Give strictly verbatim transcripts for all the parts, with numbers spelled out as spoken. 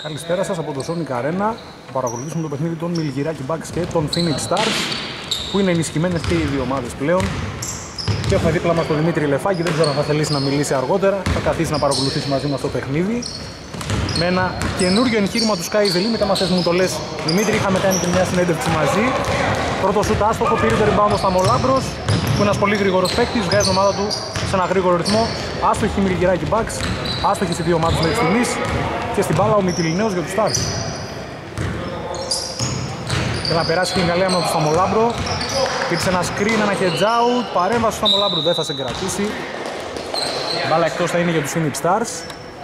Καλησπέρα σας από το Sonic Arena. Θα παρακολουθήσουμε το παιχνίδι των Milgiraki Bucks και των Phoenix Stars, που είναι ενισχυμένες και οι δύο ομάδες πλέον. Και έχουμε δίπλα μας τον Δημήτρη Λεφάκη, δεν ξέρω αν θα θελήσει να μιλήσει αργότερα. Θα καθίσει να παρακολουθήσει μαζί μας το παιχνίδι. Με ένα καινούριο εγχείρημα του Sky is the Limit. Άμα θες μου το λες, Δημήτρη, είχαμε κάνει και μια συνέντευξη μαζί. Πρώτο σουτ άστοχο, πήρε το rebound στα Μολάμπρος, που είναι ένας πολύ γρήγορος παίκτης, βγάζει την ομάδα του σε ένα γρήγορο ρυθμό. Άστοχη η Milgiraki Bucks, άστοχη σε δύο ομάδες μέχρι στιγμής. Και στην μπάλα ο Μυτιληναίος για τους Stars. Και να περάσει και η Γαλλία με τον Σταμολάμπρο. Υπήρξε ένα screen, ένα hedge out, παρέμβαση του Σταμολάμπρου δεν θα σε κρατήσει. Μπάλα εκτός θα είναι για τους Phoenix Stars.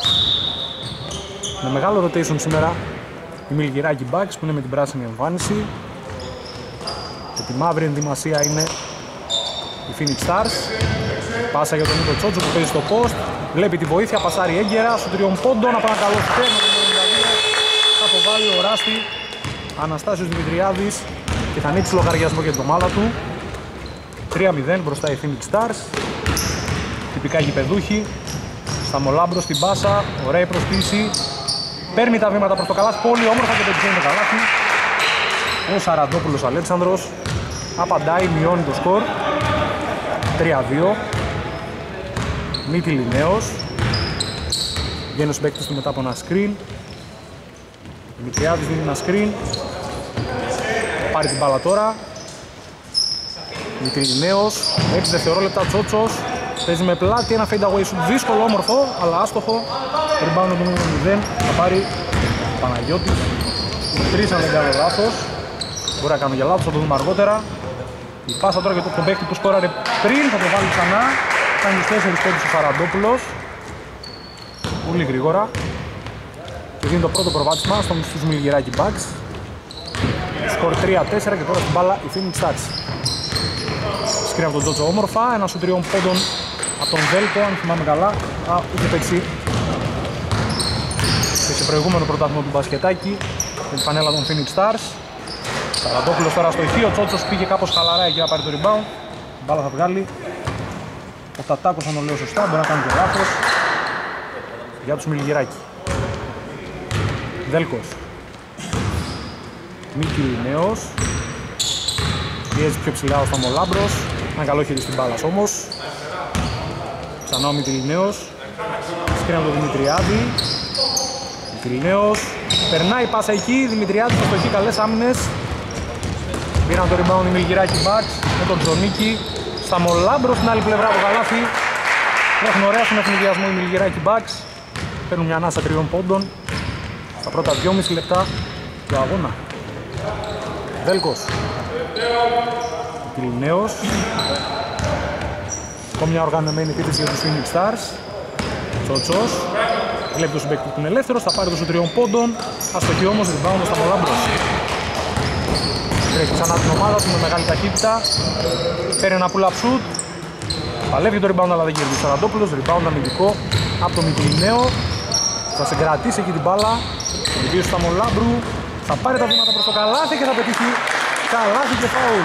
Με μεγάλο rotation σήμερα η Milgiraki Bucks, που είναι με την πράσινη εμφάνιση. Και τη μαύρη ενδυμασία είναι οι Phoenix Stars. Πάσα για τον Νίκο Τσότσο που παίζει στο post. Βλέπει τη βοήθεια, πασάρει έγκαιρα στο τριών πόντων. Από ένα καλό στέρ με τον εβδομήντα δύο. Θα αποβάλει ο Ράστη Αναστάσιος Δημητριάδης και θα ανοίξει λογαριασμό για την ομάδα του. τρία μηδέν μπροστά οι Phoenix Stars. Τυπικά γηπεδούχοι. Σταμολάμπρο στην πάσα, ωραία η προσποίηση. Παίρνει τα βήματα προς το καλάθι, πολύ όμορφα και πετυχαίνει το καλάθι. Ο Σαραντόπουλος Αλέξανδρος απαντάει, μειώνει το σκορ. τρία δύο. Μυτιληναίος. Βγαίνει ο συμπαίκτης του μετά από ένα screen. Δημητριάδης δίνει ένα screen. Πάρει την μπάλα τώρα. Μυτιληναίος. έξι δευτερόλεπτα, Τσότσος. Παίζει με πλάτη, ένα fade away shoot δύσκολο, όμορφο, αλλά άστοχο. Rebound του μηδέν, θα πάρει ο Παναγιώτης. Τρεις αν δεν κάνω λάθος. Μπορεί να κάνω για λάθος, θα το δούμε αργότερα. Η πάσα τώρα για τον παίκτη που σκόραρε πριν, θα το βάλει ξανά. Κάνει τους τέσσερις πόντους ο Σαραντόπουλος. Πολύ γρήγορα. Και δίνει το πρώτο προβάδισμα στους Milgiraki Bucks. Σκορ τρία τέσσερα και τώρα στην μπάλα η Phoenix Stars. Σκρίνει από τον Τζότζο όμορφα, ένα σου τριών πόντων από τον Βέλκο, αν θυμάμαι καλά. Α, είχε παίξει και σε προηγούμενο πρωτάθλημα του μπασκετάκι με την φανέλα των Phoenix Stars. Σαραντόπουλος τώρα στο ηχείο, ο Τσότσος πήγε κάπως χαλαρά εκεί να πάρει το rebound. Η μπάλα θα βγάλει. Ο Τατάκος, αν το λέω σωστά, μπορεί να κάνει και λάθος. Για τους Milgiraki. Βέλκος. Μυτιληναίος. Πιέζει πιο ψηλά ο Σταμολάμπρος. Ένα καλό χέρι στην μπάλας όμως. Ξανά ο Μυτιληναίος. Σκρίνει από τον Δημητριάδη. Μυτιληναίος. Περνάει η πάσα εκεί. Δημητριάδης στο έχει καλές άμυνες. Πήραν το rebound οι Milgiraki Bucks με τον Τζονίκη. Σταμολάμπρος στην άλλη πλευρά από καλάθι. Έχουν ωραία στον ευνηδιασμό οι Milgiraki Bucks. Παίρνουν μια ανάσα τριών πόντων στα πρώτα δυόμιση λεπτά του αγώνα. Βέλκος. Μυτιληναίος. Ακόμη μια οργανωμένη επίθεση για τους Phoenix Stars. Τσότσος. Βλέπει το συμπαίκτη που είναι ελεύθερος, θα πάρει το σου τριών πόντων. Αστοχή όμως, rebound στα Μολάμπρος. Τρέχει ξανά την ομάδα του με μεγάλη ταχύτητα. Παίρνει ένα pull-up shoot. Παλεύει το rebound αλλά δεν κερδίζει ο Σαραντόπουλος. Rebound αμυντικό από το Μυτιληναίο. Θα συγκρατήσει εκεί την μπάλα. Τον στα Μολάμπρου. Θα πάρει τα βήματα προς το καλάθι και θα πετύχει καλάθι και φάουλ.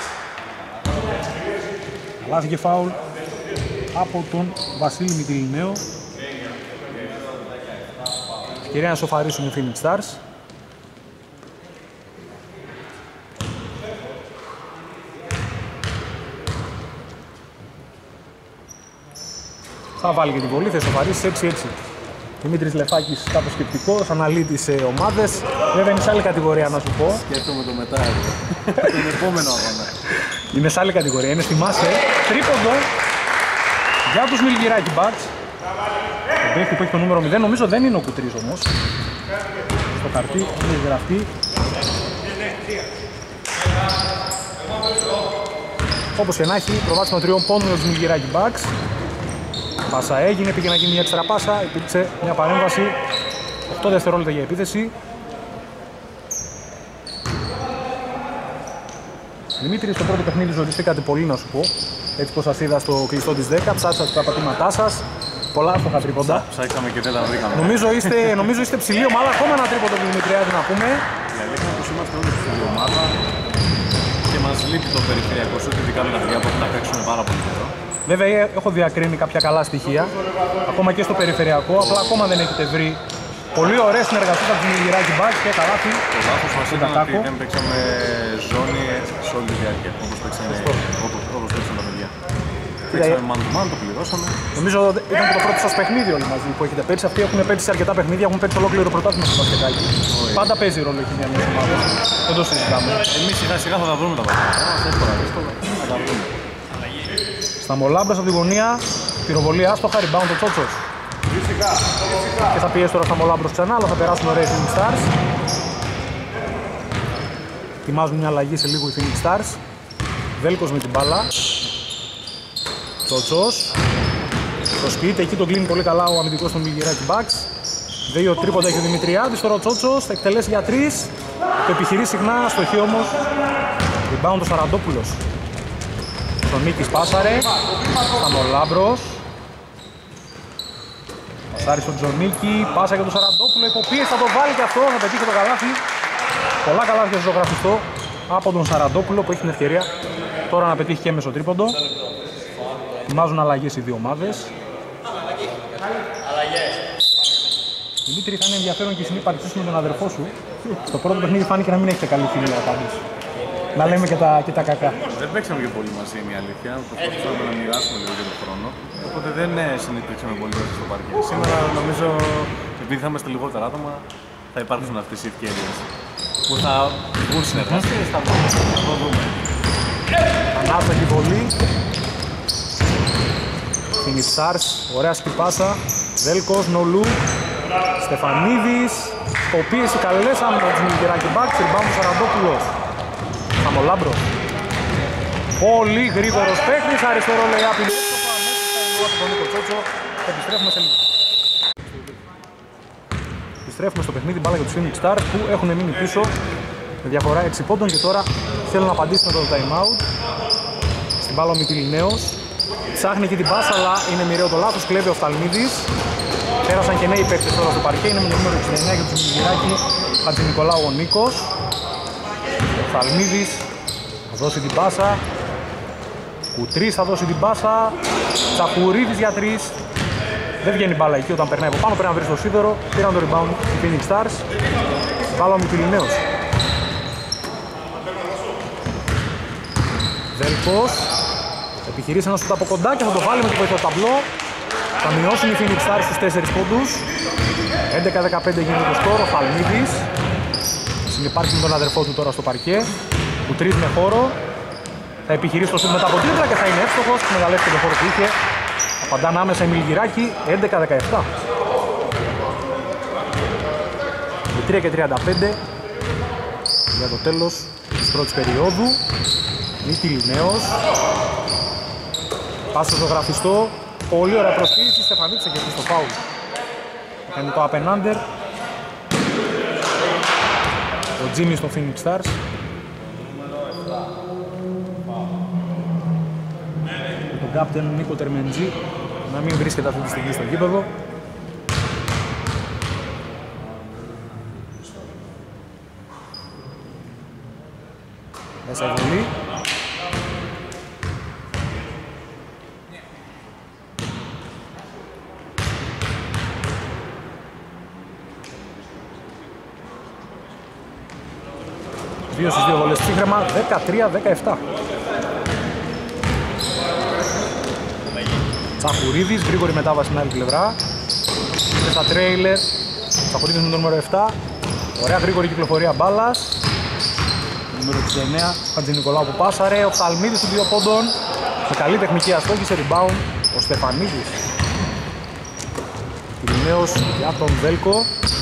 Καλάθι και φάουλ από τον Βασίλη Μυτιληναίο. Ευκαιρία να σοφαρίσουν οι Phoenix Stars. Θα βάλει και την βολή, θα σοφαρίσει έξι έξι. Δημήτρης Λεφάκης κάπως σκεπτικός, αναλύει σε ομάδες. Βέβαια είναι σε άλλη κατηγορία να σου πω. Σκέφτομαι το μετά εδώ. Τον επόμενο αγώνα. Είναι σε άλλη κατηγορία, είναι στη Μάσε. Τρίποντο για τους Milgiraki Bucks. Ο παίκτη που έχει το νούμερο μηδέν, νομίζω δεν είναι ο Κουτρής όμως. Στο χαρτί είναι γραφτεί. Όπως και να έχει, προβάσιμο τριών πόντων για τους Milgiraki Bucks. Πάσα έγινε, πήγε να γίνει μια έξτρα πάσα, υπήρξε μια παρέμβαση. οκτώ δευτερόλεπτα για επίθεση. Δημήτρη, στο πρώτο παιχνίδι ζοριστήκατε πολύ να σου πω. Έτσι πως σας είδα στο κλειστό της δέκα, ψάξατε τα πατήματά σας. Πολλά άστοχα τρίποντα. Ψάξαμε και δεν τα βρήκαμε. Νομίζω είστε, νομίζω είστε ψηλή ομάδα, ακόμα ένα τρίποντο του Δημητριάδη να πούμε. Η αλήθεια είναι πως είμαστε όλοι ψηλή ομάδα και μας λείπει το περιφερειακό σου, ειδικά με τα παιδιά που έχουν να παίξουν πάρα πολύ καιρό. Βέβαια έχω διακρίνει κάποια καλά στοιχεία, ακόμα και στο περιφερειακό, απλά ακόμα δεν έχετε βρει Πολύ ωραία συνεργασία από την Μιλγυράκη Bucks και καλάθι. Το λάθος μας ήταν ότι δεν παίξαμε ζώνη σε όλη τη διάρκεια, όπως παίξαμε, όπως, όπως παίξαμε τα παιδιά. Παίξαμε man to man, το πληρώσαμε. Νομίζω ήταν και το πρώτο σας παιχνίδι όλοι μαζί που έχετε παίξει. Αυτοί έχουν παίξει σε αρκετά παιχνίδια, έχουν παίξει ολόκληρο πρωτάθλημα στο μπασκετάκι. Πάντα παίζει ρόλο η χημία μιας ομάδας. Δεν το συζητάμε. Εμείς σιγά σιγά θα τα βρούμε τα πράγματα. Αυτό είναι δύσκολο. Θα τα βρούμε. Στα Μολάμπρος από τη γωνία, πυροβολία άστοχα, rebound ο Τσότσος. Και θα πιέσει τώρα στα Μολάμπρος ξανά, αλλά θα περάσουν ωραία οι Phoenix Stars. Ετοιμάζουν μια αλλαγή σε λίγο οι Phoenix Stars. Βέλκος με την μπάλα. Τσότσος. Το σπίτι, εκεί τον κλείνει πολύ καλά ο αμυντικός των Μιλγυράκη Bucks. Δύο τρίποντα έχει ο Δημητριάδης, τώρα ο Τσότσος θα εκτελέσει για τρεις. Το επιχειρεί συχνά, αστοχή όμως. Rebound ο Σαραντόπουλος. Ο Νίκης πάσαρε. Σταμολάμπρος. Πασάρει στον Τζονίκη, πάσα για τον Σαραντόπουλο. Υποπίεση θα το βάλει και αυτό, θα πετύχει το καλάθι. Πολλά καλάθια ζωγραφιστό από τον Σαραντόπουλο που έχει την ευκαιρία τώρα να πετύχει και μεσοτρίποντο. Ετοιμάζουν αλλαγές οι δύο ομάδες. Δημήτρη, θα είναι ενδιαφέρον και η συνύπαρξή σου με τον αδερφό σου. Στο πρώτο παιχνίδι φάνηκε να μην έχετε καλή φιλία πάντως. Να λέμε και τα, και τα κακά. Δεν παίξαμε και πολύ μαζί, είναι η αλήθεια. Προσπαθήσαμε να μοιράσουμε λίγο για τον χρόνο. Οπότε δεν συνήθιξαμε πολύ μέσα στο παρκέ. Σήμερα νομίζω, επειδή θα είμαστε λιγότερα άτομα, θα υπάρξουν αυτές οι ευκαιρίες που θα βγουν συνεργασίες, θα το δούμε. Ανάστοχη βολή. Phoenix Stars, ωραία σκυπάσα. Βέλκος, Νολού, Στεφανίδης. Υποπίεση καλές άμυνα της Μιλγυράκη Bucks. Rebound του Σαραντόπουλος. Σαμολάμπρος. Πολύ γρήγορος παίκτης. Αριστερό λέει άπειλη. Τον Νίκο Τσότσο. Επιστρέφουμε σε λίγο. Επιστρέφουμε στο παιχνίδι, μπάλα για τους Phoenix Stars που έχουν μείνει πίσω με διαφορά έξι πόντων και τώρα θέλουν να απαντήσουν με το time out. Στην μπάλα ο Μητυλινέος. Ψάχνει και την πάσα, αλλά είναι μοιραίο το λάθος. Κλέβει ο Φθαλμίδης. Πέρασαν και νέοι παίκτες τώρα στο παρκέ. Είναι με το νούμερο εξήντα εννέα για τους Μιλγυράκη. Χατζηνικολάου ο Νίκος. Ο Φθαλμίδης θα δώσει την πάσα. Κουτρής θα δώσει την πάσα. Τσακουρίδης για τρεις. Δεν βγαίνει μπάλα εκεί όταν περνάει από πάνω. Πρέπει να βρει στο σίδερο. Πήραν το rebound οι Phoenix Stars. Μπάλα ο Μητυλινέος. Βέλκος. Επιχειρήσει ένα σούτ από κοντά και θα το βάλει με το βοηθό ταμπλό. Θα μειώσουν οι Phoenix Stars στους τέσσερις πόντους. έντεκα δεκαπέντε γίνεται το σκορ. Ο Φαλμίδης συνυπάρχει με τον αδερφό του τώρα στο παρκέ. Που τρεις με χώρο. Θα επιχειρήσει το σούτ μετά από τρίπλα και θα είναι εύστοχος. Μεγαλεύει το χώρο που είχε. Απαντάνε άμεσα η Μιλγυράκη. έντεκα δεκαεπτά. τρία και τριάντα πέντε για το τέλος της πρώτης περίοδου. Μητυλινέος. Πάσα στο γραφιστό. Πολύ ωραία προσποίηση. Στεφανίτης έχει στο φάουλ. Κάνει το απενάντερ. Ο Τζίμι στο Phoenix Stars. Με τον κάπτεν Νίκο Τερμεντζή να μην βρίσκεται αυτή τη στιγμή στο γήπεδο. Μέσα η βολή. Δύο στις δύο βολές ψύχρεμα, δεκατρία δεκαεπτά. Τσαχουρίδης, γρήγορη μετάβαση στην άλλη πλευρά. Είναι στα τρέιλερ. Τσαχουρίδης με το νούμερο επτά. Ωραία γρήγορη κυκλοφορία μπάλας. Νούμερο εξήντα εννέα, Χατζηνικολάου που πάσαρε. Ο Φθαλμίδης του δύο πόντων. Με καλή τεχνική αστόχηση, rebound ο Στεφανίδης. Πυρηναίος για τον Βέλκο.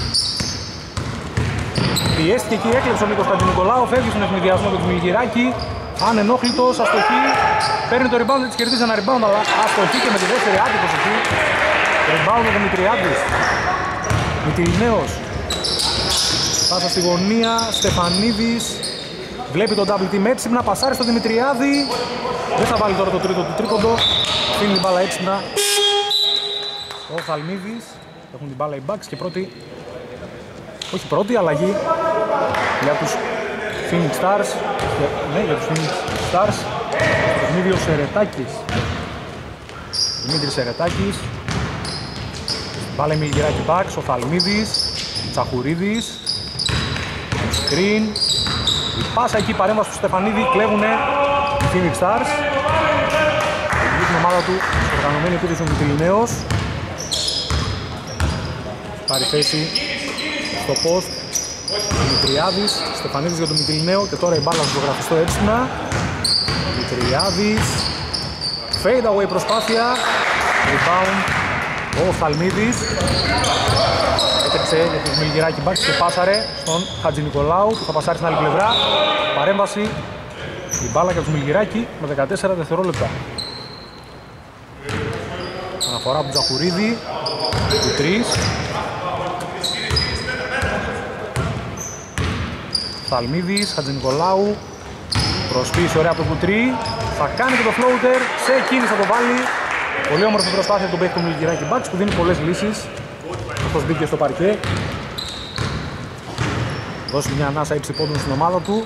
Πιέστηκε εκεί, έκλεψε ο Νίκος Χατζηνικολάου. Φεύγει στον ευνηδιασμό του Μιλγυράκη. Ανενόχλητος, αστοχή. Παίρνει το rebound, της κερδίζει ένα rebound, αλλά αστοχή και με τη δεύτερη άτυπος εκεί. Rebound ο Δημητριάδης. Μητυλινέος. Πάσα στη γωνία, Στεφανίδης. Βλέπει τον double team έξυπνα, πασάρει στον Δημητριάδη. Δεν θα βάλει τώρα το τρίτο του τρίποντο. Φύγει την μπάλα έξυπνα. Ο Θαλμίδης. Έχουν την μπάλα οι Bucks και πρώτη, όχι πρώτη αλλαγή για τους Phoenix Stars. Ναι, για τους Phoenix Stars. Το παιχνίδι ο Σερετάκης. Δημήτρης Σερετάκης. Μπάλα η Μιλγυράκη Bucks, ο Θαλμίδης. Τσαχουρίδης. Screen. Η πάσα εκεί, παρέμβαση του Στεφανίδη, κλέβουνε οι Phoenix Stars. Η την ομάδα του, οργανωμένη επίθεση του Μιλινέος. Πάρει θέση στο post. Δημητριάδης, Στεφανίδης για τον Μητυλινέο και τώρα η μπάλα στο γραφιστό έξυπνα. Δημητριάδης. Fade away προσπάθεια. Rebound. Ο Θαλμίδης. Έτρεξε για τον Μιλγυράκη Μπάξ και πάσαρε στον Χατζηνικολάου που θα πασάρει στην άλλη πλευρά. Παρέμβαση. Η μπάλα για τους Μιλγυράκη με δεκατέσσερα δευτερόλεπτα. Αναφορά από τον Τζαχουρίδη. Του τρεις. Θαλμίδης, Χατζηνικολάου. Προσποίηση ωραία από το κουτρί. Θα κάνει και το floater. Σε κίνηση θα το βάλει. Πολύ όμορφη προσπάθεια από τον παίκτη του Μιλγυράκη Μπάξ που δίνει πολλές λύσεις. Αυτός μπήκε στο παρκέ. Δώσει μια ανάσα ύψη πόντων στην ομάδα του.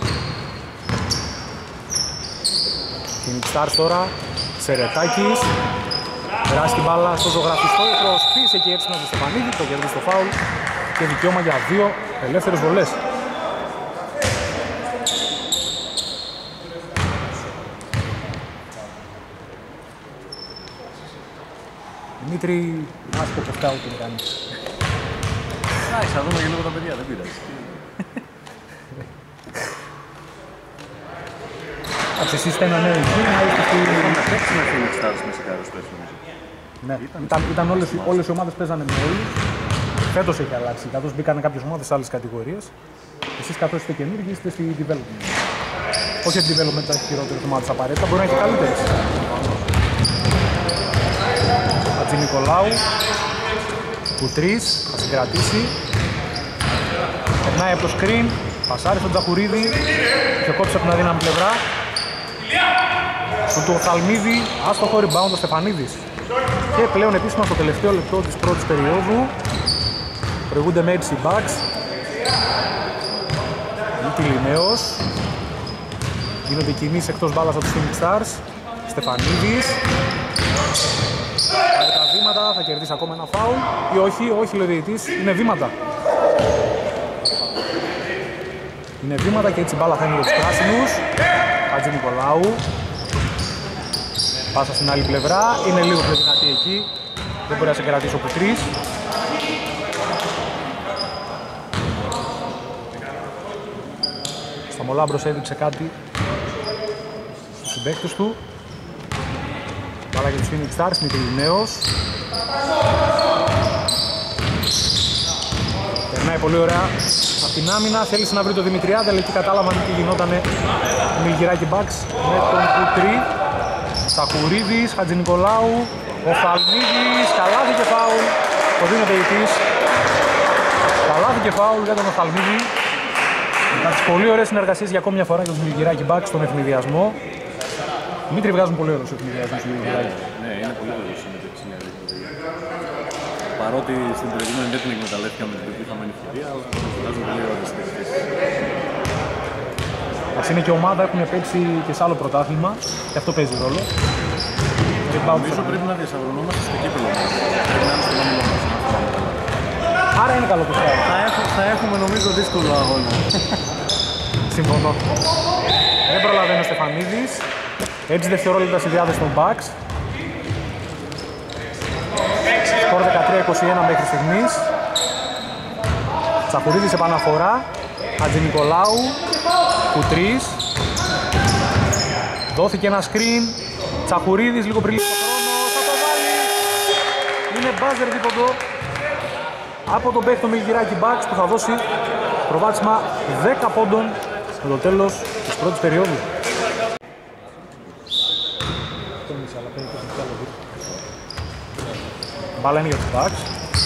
Phoenix Stars τώρα. Σερετάκης. Περάσει την μπάλα στο ζωγραφιστό. Προσποίησε και έτσι να το Στεφανίδη. Το κερδίζει στο φάουλ. Και δικαίωμα για δύο ελεύθερες βολές. Δημήτρη, άσχο κοφτά ούτε να κάνεις. Εντάξει, θα δούμε και λίγο τα παιδιά, δεν πειράζει. Εντάξει, εσείς είστε ένα νέο εκεί, να είστε στη... Να παίξει με Phoenix Stars με σικάρους πες νομίζω. Ναι, ήταν, ήταν όλες, όλες οι ομάδες παίζανε με όλους. Φέτος έχει αλλάξει, καθώς μπήκανε κάποιες ομάδες σε άλλες κατηγορίες. Εσείς καθώς είστε καινούργοι, είστε στη development. Όχι ότι development θα έχει χειρότερες ομάδες απαραίτητα, μπορεί να έχει καλύτερες. Χατζηνικολάου, Κουτρής, θα συγκρατήσει. Περνάει από το screen, πασάρει στον Τζαχουρίδη και κόψε από την αδύναμη πλευρά. Στον του Θαλμίδη, άστοχο rebound ο Στεφανίδης. Και πλέον επίσημα στο τελευταίο λεπτό της πρώτης περίοδου προηγούνται με έτσι οι Bucks. Μητυλινέος. Γίνονται κινήσεις εκτός μπάλας από τους Phoenix Stars. Στεφανίδης. Πάρει τα βήματα, θα κερδίσει ακόμα ένα φάουλ ή όχι, όχι λέει ο διαιτητής, είναι βήματα. Είναι βήματα και έτσι η μπάλα θα είναι για τους πράσινους. Χατζηνικολάου. Πάσα στην άλλη πλευρά, είναι λίγο πιο δυνατή εκεί. Δεν μπορεί να σε κρατήσει ο Κουτρής. Σταμολάμπρος έδειξε κάτι στους συμπαίκτες του. Μπάλα για τους Phoenix Stars, Μητυλινέος. Περνάει πολύ ωραία από την άμυνα, θέλησε να βρει τον Δημητριάδη, αλλά εκεί κατάλαβαν τι γινότανε το Μιλγυράκη Μπάξ με τον Κουτρί. Τσαχουρίδης, Χατζηνικολάου, ο Θαλμίδης, καλάθι και φάουλ, το δίνει ο διαιτητής. Καλάθι και φάουλ για τον Θαλμίδη. Μετά τις πολύ ωραίες συνεργασίες για ακόμη μια φορά για τον Μιλγυράκη Μπάξ στον ευνηδιασμό. Δημήτρη, βγάζουν πολύ ωραίους ευνηδιασμούς του Μιλγυράκη. Ναι, είναι πολύ ωραίος συμμετέχει στην άλλη. Παρότι στην προηγούμενη δεν την εκμεταλλεύτηκαν με την πετύχαμενη ευκαιρία, αλλά βγάζουν πολύ ωραίες συνεργασίες. Ας είναι και ομάδα, έχουν παίξει και σε άλλο πρωτάθλημα και αυτό παίζει ρόλο. Νομίζω πρέπει να διασαγωνόμαστε στο κύπελλο μας. Πρέπει να είναι στον όμιλο μας. Άρα είναι καλό που θα έχουμε. Θα έχουμε νομίζω δύσκολο αγώνα. Συμφωνώ. Δεν προλαβαίνει ο Στεφανίδης. Έτσι δευτερόλεπτα στη διάθεση των Bucks. Σκορ δεκατρία είκοσι ένα μέχρι στιγμής. Τσαχουρίδης επαναφορά. Χατζηνικολάου. Κουτρής. Δόθηκε ένα screen. Τσαχουρίδης λίγο πριν λίγο χρόνο. Θα το βάλει. Είναι buzzer δίποντο από τον παίκτη του Μιλγυράκη Bucks που θα δώσει προβάδισμα δέκα πόντων με το τέλος της πρώτης περίοδου. Μπάλα είναι για τους Bucks.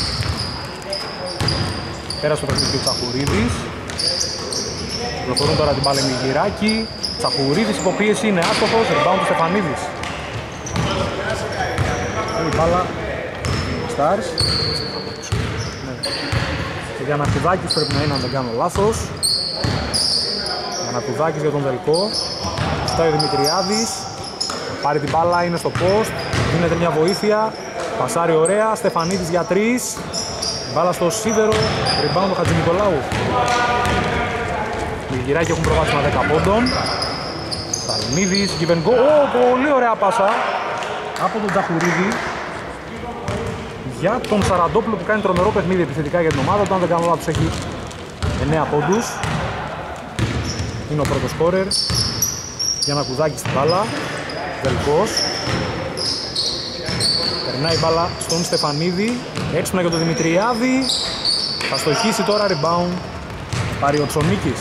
Πέρασε το παιχνίδι του Τσαχουρίδης. Προχωρούν τώρα την μπάλα Μιλγυράκη. Τσαχουρίδης υποπίεση είναι άστοχος. Rebound του Στεφανίδης. Η μπάλα Stars. Και για Ανακουδάκης πρέπει να είναι, αν δεν κάνω λάθος. Ανακουδάκης για τον Βελκό. Στάει ο Δημητριάδης. Πάρει την μπάλα, είναι στο post. Δίνεται μια βοήθεια. Πασάρει ωραία, Στεφανίδης για τρεις. Μπάλα στο σίδερο, rebound ο Χατζηνικολάου. Μιλγυράκοι έχουν προβάδισμα δέκα πόντων. Σαλμίδης, give and go. Oh, πολύ ωραία πάσα από τον Τζαχουρίδη για τον Σαραντόπουλο που κάνει τρομερό παιχνίδι επιθετικά για την ομάδα του. Αν δεν κάνω λάθος έχει εννέα πόντους. Είναι ο πρώτος σκόρερ. Γιαννακουδάκης στην μπάλα. Βελικός. Περνάει η μπάλα στον Στεφανίδη. Έξυπνα για τον Δημητριάδη. Θα στοχίσει τώρα, rebound. Πάρει ο Τσονίκης.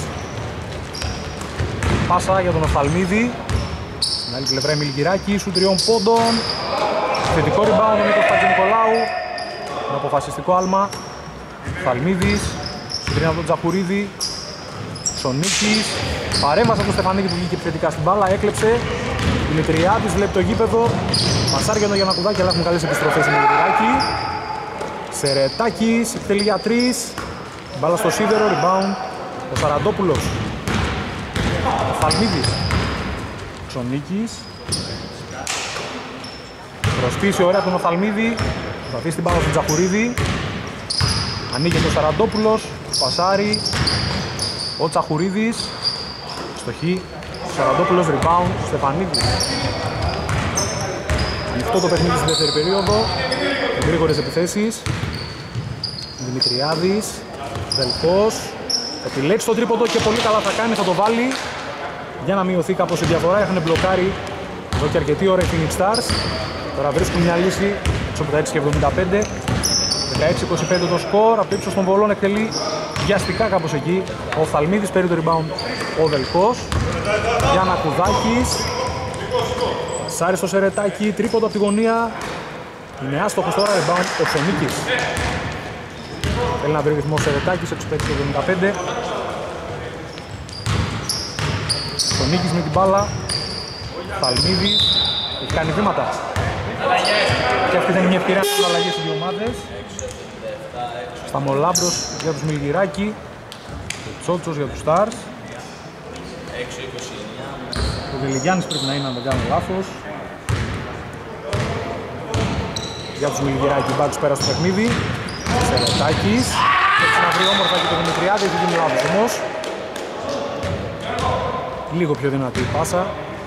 Πάσα για τον Οφθαλμίδη. Στην άλλη πλευρά η Μιλγυράκη, σου τριών πόντων. Θετικό rebound ο Νίκος Πατζηνικολάου. Με αποφασιστικό άλμα. Οφθαλμίδης. Σου τριών από τον Τζαχουρίδη. Τσονίκης. Παρέμβαση από τον Στεφανίκη που βγήκε επιθετικά στην μπάλα. Έκλεψε. Δημητριάδης βλέπει το γήπεδο. Πασάρει για τον Γιαννακουδάκη, αλλά έχουν καλές επιστροφές στην Μιλγυράκη. Σερετάκης, εκτελεί για τρεις. Μπάλα στο σίδερο, rebound. Ο Σαραντόπουλος. Ο Φαλμίδης. Ξονίκης. Προσπίσει ωραία τον Οφθαλμίδη. Θα αφήσει την μπάλα στον Τζαχουρίδη. Ανοίγει ο Σαραντόπουλος. Πασάρει. Ο Τζαχουρίδης. Στοχή. Ο Σαραντόπουλος, rebound. Στεφανίδης. Αυτό το παιχνίδι στη δεύτερη περίοδο. Γρήγορες επιθέσεις. Δημητριάδης. Βελικός. Επιλέξει το τρίποντο και πολύ καλά θα κάνει, θα το βάλει. Για να μειωθεί κάπως η διαφορά. Είχαν μπλοκάρει εδώ και αρκετή ώρα οι Phoenix Stars. Τώρα βρίσκουν μια λύση έξω από τα έξι και εβδομήντα πέντε. δεκαέξι είκοσι πέντε το σκορ. Από ύψος των βολών εκτελεί βιαστικά κάπως εκεί. Ο Οφθαλμίδης παίρνει το rebound. Ο Βελικός. Γιαννακουδάκης. Σάρι στο Σερετάκι, τρίποντο από τη γωνία. Είναι άστοχος τώρα, rebound ο Ξονίκης. Θέλει να βρει ρυθμό ο Σερετάκης, έξι πέντε εβδομήντα πέντε. Ξονίκης με την μπάλα. Θαλμίδης, έχει κάνει βήματα. Και αυτή θα είναι μια ευκαιρία να κάνουν αλλαγές στις δύο ομάδες. Σταμολάμπρος για τους Μιλγυράκη. Και Τσότσος για τους Stars. Ο Βιλιγιάννης πρέπει να είναι, αν δεν κάνω λάθος. Για τους Μιλγυράκη, μπάτσους πέρα στο παιχνίδι. Σερετάκης. Έτσι να βρει όμορφα και το Δημητριάδη, έχει γίνει λάθος όμως. Λίγο πιο δυνατή η πάσα.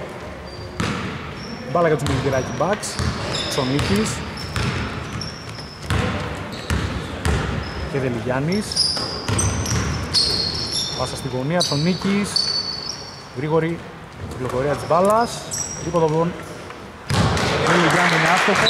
Μπάλα για τους Μιλγυράκη μπακς. Ξονίκης. Και Βιλιγιάννης. Πάσα στη γωνία, Ξονίκης. Γρήγορη κυκλοφορία της μπάλας. Τρίποντο από τον Βιλιγιάννη είναι άστοχο.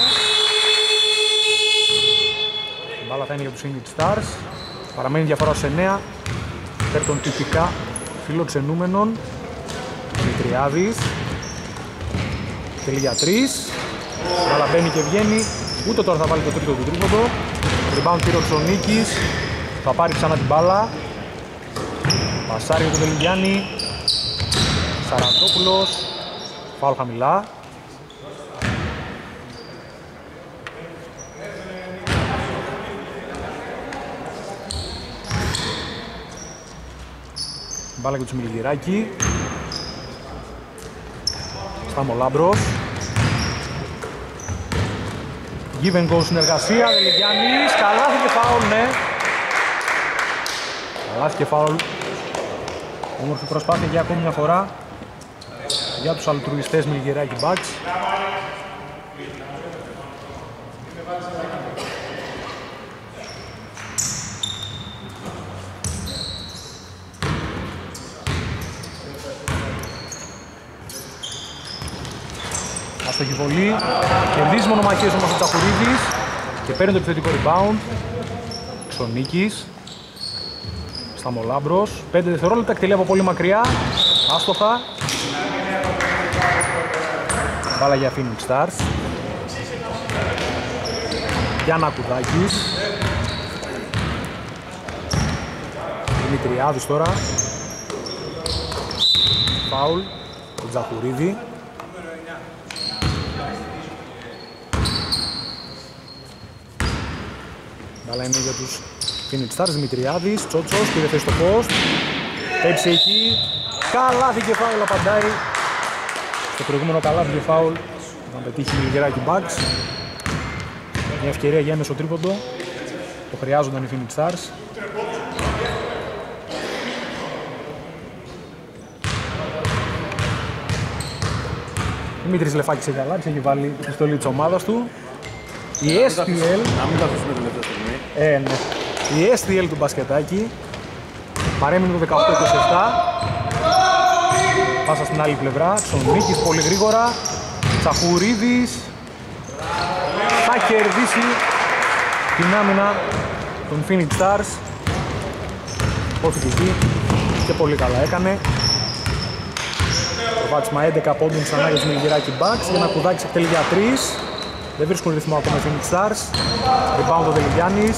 Η μπάλα θα είναι για τους Phoenix Stars. Παραμένει διαφορά στους εννέα. Υπέρ των τυπικά φιλοξενούμενων. Δημητριάδης. Τελεί για τρεις. Η μπάλα μπαίνει και βγαίνει. Ούτε τώρα θα βάλει το τρίτο του τρίποντο. Rebound πήρε ο Ξονίκης. Θα πάρει ξανά την μπάλα. Πασάρι για τον Βιλιγιάννη. Σαραντόπουλος. Φάουλ χαμηλά. Μπάλα για τους Μιλγυράκη. Σταμολάμπρος. Give and go συνεργασία. Βιλιγιάννης. Καλάθι και φάουλ, ναι. Καλάθι και φάουλ. Όμορφη προσπάθεια για ακόμη μια φορά για τους αλτρουιστές Μιλγυράκη μπακς. Άστοχη βολή. Κερδίζει μονομαχίες όμως ο Τσαχουρίδης και παίρνει το επιθετικό rebound. Ξονίκης. Σταμολάμπρος. πέντε δευτερόλεπτα, εκτελεί από πολύ μακριά. Άστοχα. Μπάλα για Phoenix Stars. Γιαννακουδάκης. Δημητριάδης τώρα. Φάουλ. Το Τζαχουρίδη. Μπάλα είναι για τους Phoenix Stars. Δημητριάδης. Τσότσος. Πήρε θέση στο post. Πέψει εκεί. Καλάθι και φάουλ απαντάει. Το προηγούμενο καλάθι και φάουλ να πετύχει Μιλγυράκη μπακς. Μια ευκαιρία για έμεσο τρίποντο. Το χρειάζονταν οι Phoenix Stars. Δημήτρης Λεφάκης έχει αλλάξει, έχει βάλει τη πιστολή της ομάδας του. Η ες τι ελ... Να μην το αφήσουμε τελευταία στιγμή. Ε, ναι. Η ες τι ελ του μπασκετάκι παρέμεινε το δεκαοκτώ είκοσι επτά. Πάσα στην άλλη πλευρά. Ξονίκης πολύ γρήγορα. Τσαχουρίδης θα κερδίσει την άμυνα των Phoenix Stars. Όφηκε εκεί και πολύ καλά έκανε. Το βάτσιμα έντεκα πόντων ξανά για τους Μιλγυράκη Bucks. Για να κουδάκι εκτελεί για τρεις. Δεν βρίσκουν ρυθμό ακόμα οι Phoenix Stars. Rebound ο Δελιγιάννης.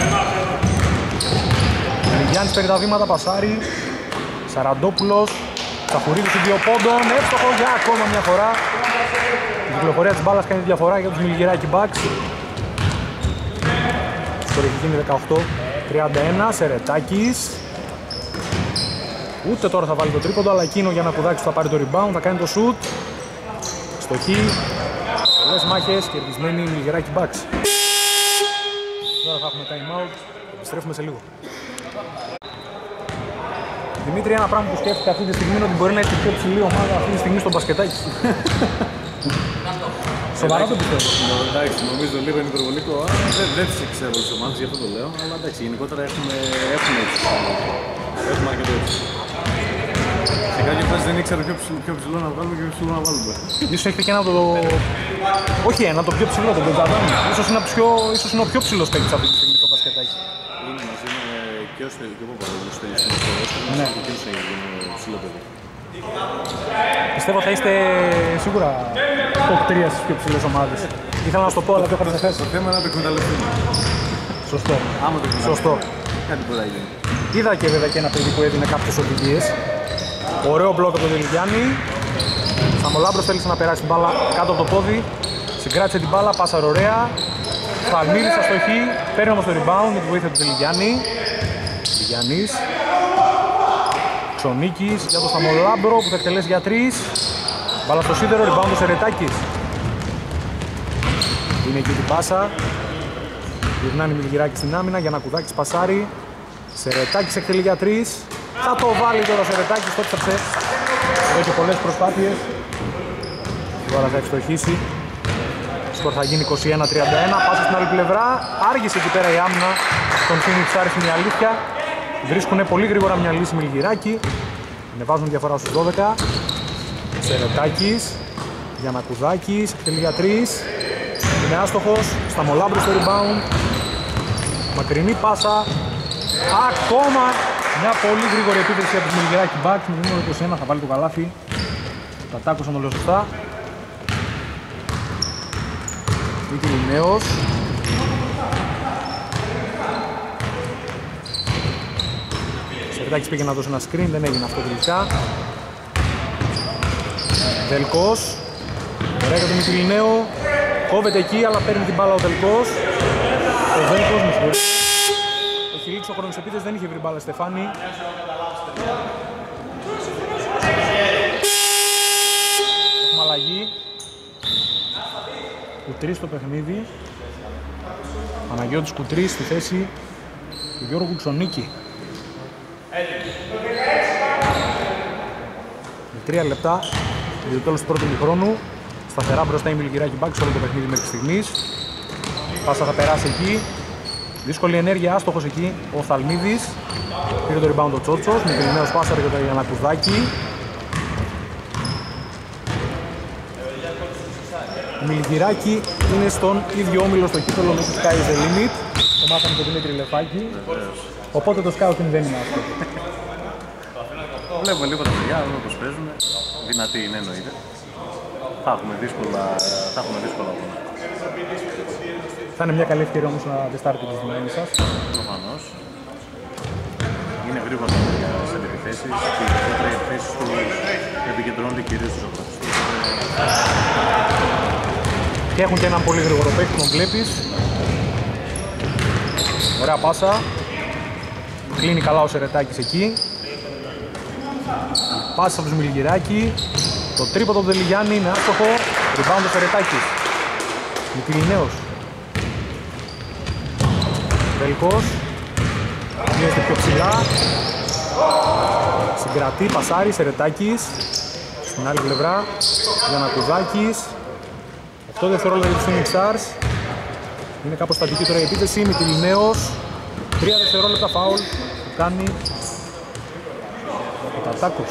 Δελιγιάννης παίρνει τα βήματα, πασάρι. Σαραντόπουλος. Τσαχουρίδης του δύο πόντων. Εύστοχο για ακόμα μια φορά. Η κυκλοφορία της μπάλας κάνει διαφορά για τους Μιλγυράκη Bucks. Στο έχει γίνει δεκαοκτώ τριάντα ένα. Σερετάκης. Ούτε τώρα θα βάλει το τρίποντο, αλλά εκείνο για να κουδάξει θα πάρει το rebound, θα κάνει το shoot. Στοχή. Πολλές μάχες, κερδισμένοι οι Μιλγυράκη Bucks. Τώρα θα έχουμε time out, επιστρέφουμε σε λίγο. Δημήτρη, ένα πράγμα που σκέφτηκα αυτή τη στιγμή είναι ότι μπορεί να έχει πιο ψηλή ομάδα αυτή τη στιγμή στο μπασκετάκι. Σοβαρά το πιστεύω. Εντάξει, νομίζω λίγο είναι υπερβολικό. Δεν, δεν τις ξέρω τις ομάδες, γι' αυτό το λέω. Αλλά εντάξει, γενικότερα έχουμε, έχουμε έτσι. Έχουμε αρκετό έτσι. Σε κάποια φάση δεν ήξερα πιο ψηλό, πιο ψηλό να βάλουμε και πιο ψηλό να βάλουμε. Ίσως έχετε και ένα το... Όχι ένα, το πιο ψηλό, τον Πεντζαδάνη. Ίσως είναι, πιο... Ίσως είναι ο πιο ψηλός παίκτης αυτή τη στιγμή στο μπασκετάκι. Είναι μαζί με και ο Στέλιος και ο Παπαδόπουλος στο Όστρο. Ναι. Και εκείνος είναι ψηλό παιδί. Πιστεύω θα είστε σίγουρα top τρία στις πιο ψηλές ομάδες. Ήθελα να σου το πω, αλλά το είχα ξεχάσει. Το θέμα είναι να το εκμεταλλευτούμε. Σωστό. Άμα το Σωστό. Κάτι μπορεί να γίνει. Είδα και βέβαια και ένα παιδί που έδινε κάποιες οδηγίες. Ωραίο μπλοκ από τον Δελιγιάννη. Σαμολάμπρος θέλησε να περάσει την μπάλα κάτω από το πόδι. Συγκράτησε την μπάλα, πάσαρ ωραία. Φαλμίδης αστοχή. Παίρνει όμως το rebound με τη βοήθεια του Δελιγιάννη. Δελιγιάννης. Ξονίκης για τον Σαμολάμπρο που θα εκτελέσει για τρεις. Μπάλα στο σίδερο, rebound ο Σερετάκης. Είναι εκεί την πάσα. Γυρνάνε οι Μιλγυράκη στην άμυνα για να κουδάκι πασάρι. Σερετάκης εκτελεί για τρεις. Θα το βάλει τώρα ο Σερετάκης, το έψαψε. Εδώ και πολλές προσπάθειες. Τώρα θα ευστοχίσει. Σκορ θα γίνει είκοσι ένα τριάντα ένα. Πάσα στην άλλη πλευρά. Άργησε εκεί πέρα η άμυνα των Phoenix Stars, είναι η αλήθεια. Βρίσκουν πολύ γρήγορα μια λύση Μιλγυράκη. Ανεβάζουν διαφορά στους δώδεκα. Σερετάκης. Γιανακουδάκης. Εκτελεί για τρεις. Είναι άστοχος. Σταμολάμπρος στο rebound. Μακρινή πάσα. Ακόμα μια πολύ γρήγορη επίθεση από τους Μιλγυράκη Bucks. Με νούμερο είκοσι ένα θα βάλει το καλάθι. Τα τ' άκουσαν όλο σωστά. Μίκη Λινέος. Σερετάκης πήγε να δώσει ένα screen, δεν έγινε αυτό τελικά. Δελκός. Ωραία για τον Μίκη Λινέο. Κόβεται εκεί, αλλά παίρνει την μπάλα ο Δελκός. Ο Δελκός με συγχωρεί. Έχει λήξει ο χρόνος επίθεσης, δεν είχε βρει μπάλα Στεφάνη. Έχουμε αλλαγή. Κουτρής στο παιχνίδι. Παναγιώτης Κουτρής στη θέση του Γιώργου Ξονίκη. Με τρία λεπτά για το τέλος του πρώτου μηχρόνου. Σταθερά μπροστά η Μιλγυράκη Bucks όλο το παιχνίδι μέχρι στιγμής. Πάσα θα περάσει εκεί. Δύσκολη ενέργεια, άστοχος εκεί ο Θαλμίδης. Πήρε το rebound ο Τσότσος. Μικρινέος πάσαρε για το Γιανακουδάκη. Η Μιλγυράκη είναι στον ίδιο όμιλο στο κύπελλο με το Sky is the Limit. Το μάθαμε τον Δημήτρη Λεφάκη. Οπότε το scouting δεν είναι αυτό. Βλέπουμε λίγο τα παιδιά, δούμε πως παίζουν. Δυνατοί είναι εννοείται. Θα έχουμε δύσκολα, θα έχουμε δύσκολα αγώνα. Θα είναι μια καλή ευκαιρία όμως να τεστάρετε τις δυνάμεις σας. Προφανώς. Είναι γρήγορα τα παιδιά σε επιθέσεις και οι περισσότερες επιθέσεις τους επικεντρώνονται κυρίως στους αγωνιστές. Και έχουν και έναν πολύ γρήγορο παίκτη, τον βλέπεις. Ωραία πάσα. Κλείνει καλά ο Σερετάκης εκεί. Πάσα από τους Μιλγυράκη. Το τρίποντο του Δελιγιάννη είναι άστοχο. Rebound ο Σερετάκης. Μικρινέος. Βέλκος. Πιέζεται πιο ψηλά. Συγκρατεί, πασάρι, Σερετάκης. Στην άλλη πλευρά, Γιαννακουδάκης. οκτώ δευτερόλεπτα για τους Phoenix Stars. Είναι κάπως στατική τώρα η επίθεση. Μητυλινέος. τρία δευτερόλεπτα φάουλ που κάνει ο Τατάκος.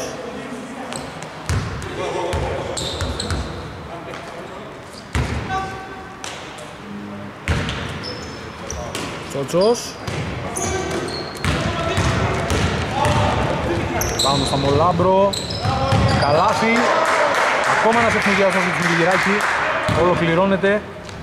Τσότσος. Πάνω στα Μολάμπρο. Καλάθι. Ακόμα ένας ευνηδιασμός για τον Μιλγυράκη. Ολοκληρώνεται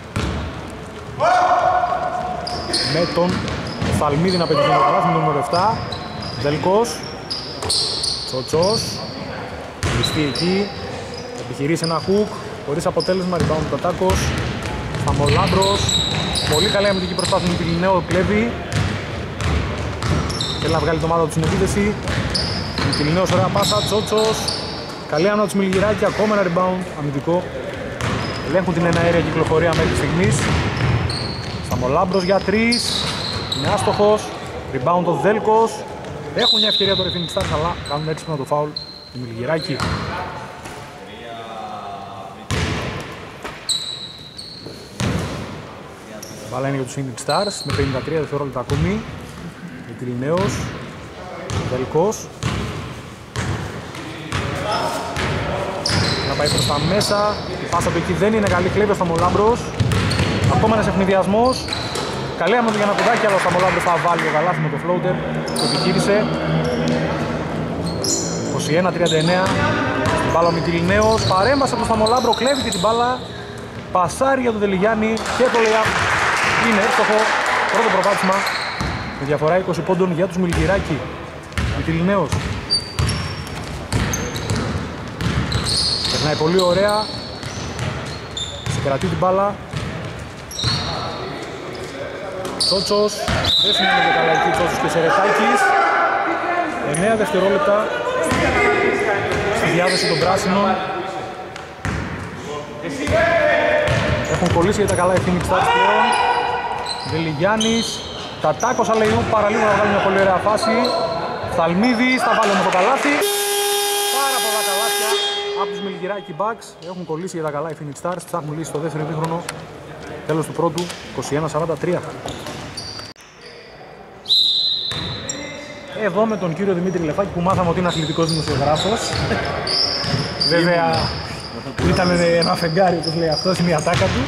με τον Θαλμίδη να πετύχει το καλάθι με το νούμερο επτά. Δελκός. Τσότσος. Βριστεί εκεί. Επιχειρήσει ένα χουκ. Χωρίς αποτέλεσμα. Rebound του Τατάκος. Σταμολάμπρος. Πολύ καλή αμυντική προσπάθεια με την Λινέο. Κλέβει. Θέλει να βγάλει το ομάδα του στην επίθεση. Με την Λινέος ωραία πάσα. Τσότσος. Καλή άμυνα του Μιλγυράκη. Ακόμα ένα rebound αμυντικό. Ελέγχουν την εναέρια κυκλοφορία μέχρι στιγμής. Σταμολάμπρος για τρεις. Είναι άστοχος. Rebound ο Δέλκος. Έχουν μια ευκαιρία τώρα οι Phoenix Stars, αλλά κάνουν έξυπνα το φάουλ του Μιλγυράκη. Μπάλα είναι για τους Phoenix Stars με πενήντα τρία δευτερόλεπτα ακόμη. Μικρινέος. Δελκός. Να πάει προς τα μέσα. Η πάσα του εκεί δεν είναι καλή. Κλέβει ο Σταμολάμπρος. Ακόμα ένας ευνηδιασμός. Καλή άμυνα για ένα κουδάκι, αλλά ο Σταμολάμπρος θα βάλει το καλάθι με το floater. Το επιχείρησε. είκοσι ένα τριάντα εννέα. Στην μπάλα ο Μητυλινέος. Παρέμβασε από τον Σταμολάμπρο. Κλέβει και την μπάλα. Πασάρι για τον Δελιγιάννη. Και το layup είναι εύστοχο. Πρώτο προβάδισμα. Με διαφορά είκοσι πόντων για τους Μιλγυράκη. Μητυλινέος. Περνάει πολύ ωραία. Συγκρατεί την μπάλα. Τσότσος. Δεν σημαίνει καλά εκεί Τσότσος και Σερετάκης. εννέα δευτερόλεπτα στη διάδοση των πράσινων. Έχουν κολλήσει για τα καλά οι Phoenix Stars πλέον. Δελιγιάννης. Τατάκος αλεϊού παραλίγο να βγάλει μια πολύ ωραία φάση. Θαλμίδης θα βάλει με το καλάθι. Πάρα πολλά καλάθια από τους Μιλγυράκη Bucks. Έχουν κολλήσει για τα καλά οι Phoenix Stars. Ψάχνουν λύση στο δεύτερο ημίχρονο. Τέλος του πρώτου, είκοσι ένα σαράντα τρία. Εδώ με τον κύριο Δημήτρη Λεφάκη που μάθαμε ότι είναι αθλητικός δημοσιογράφος. Βέβαια ήταν ένα φεγγάρι όπως λέει αυτός, είναι η ατάκα του.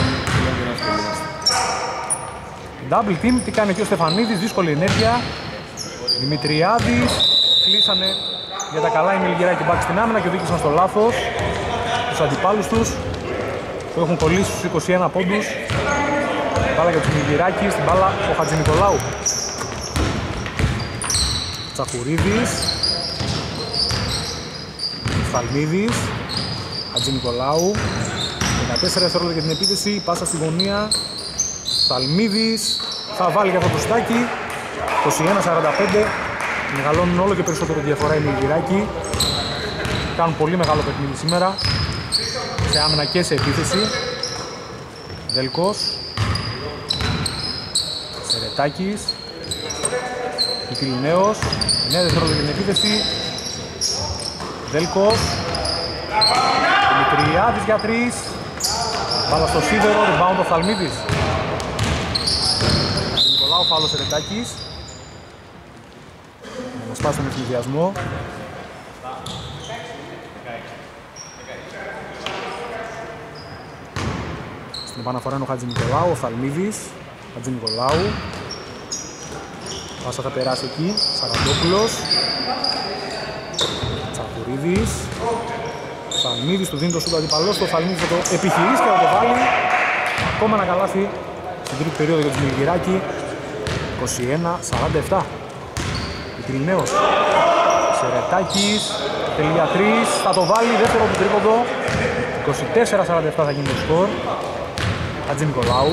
Double team, τι κάνει και ο Στεφανίδης, δύσκολη ενέργεια. Δημητριάδης, κλείσανε για τα καλά οι Μιλγυράκη Bucks στην άμυνα και οδήγησαν στο λάθος τους αντιπάλους τους που έχουν κολλήσει στους είκοσι ένα πόντους. Μπάλα για τους Μιλγυράκη, στην μπάλα ο Χατζηνικολάου. Τσαχουρίδης, Φαλμίδης, Χατζηνικολάου. δεκατέσσερα δευτερόλεπτα για την επίθεση, πάσα στη γωνία. Σαλμίδης θα βάλει για αυτό το στάκι. είκοσι ένα σαράντα πέντε. Μεγαλώνουν όλο και περισσότερο διαφορά οι Μιλγυράκη. Κάνουν πολύ μεγάλο παιχνίδι σήμερα. Σε άμυνα και σε επίθεση. Δελκός. Σερετάκης. Μητυλινέος. εννέα δευτερόλεπτα για την επίθεση. Δελκός. Δημητριάδης για τρεις. Μπάλα στο σίδερο, rebound ο Θαλμίδης. Νικολάου φάουλο Σερετάκης. Να σπάσει τον ευθυνδιασμό. Στην επαναφορά είναι ο Χατζηνικολάου, ο Θαλμίδης. Χατζηνικολάου. Πάσα θα περάσει εκεί, Σαραντόπουλος. Τσακουρίδης. Θαλμίδης του δίνει το σούτ αντιπαλός, το Θαλμίδης θα το επιχειρήσει και θα το βάλει. Ακόμα ένα καλάθι στην τρίτη περίοδο για τους Μιλγυράκη. είκοσι ένα σαράντα επτά. Μητυλινέος. Σερετάκης. Τελεία τρία. Θα το βάλει, δεύτερο του τρίποντο. είκοσι τέσσερα σαράντα επτά θα γίνει το σκορ. Χατζηνικολάου.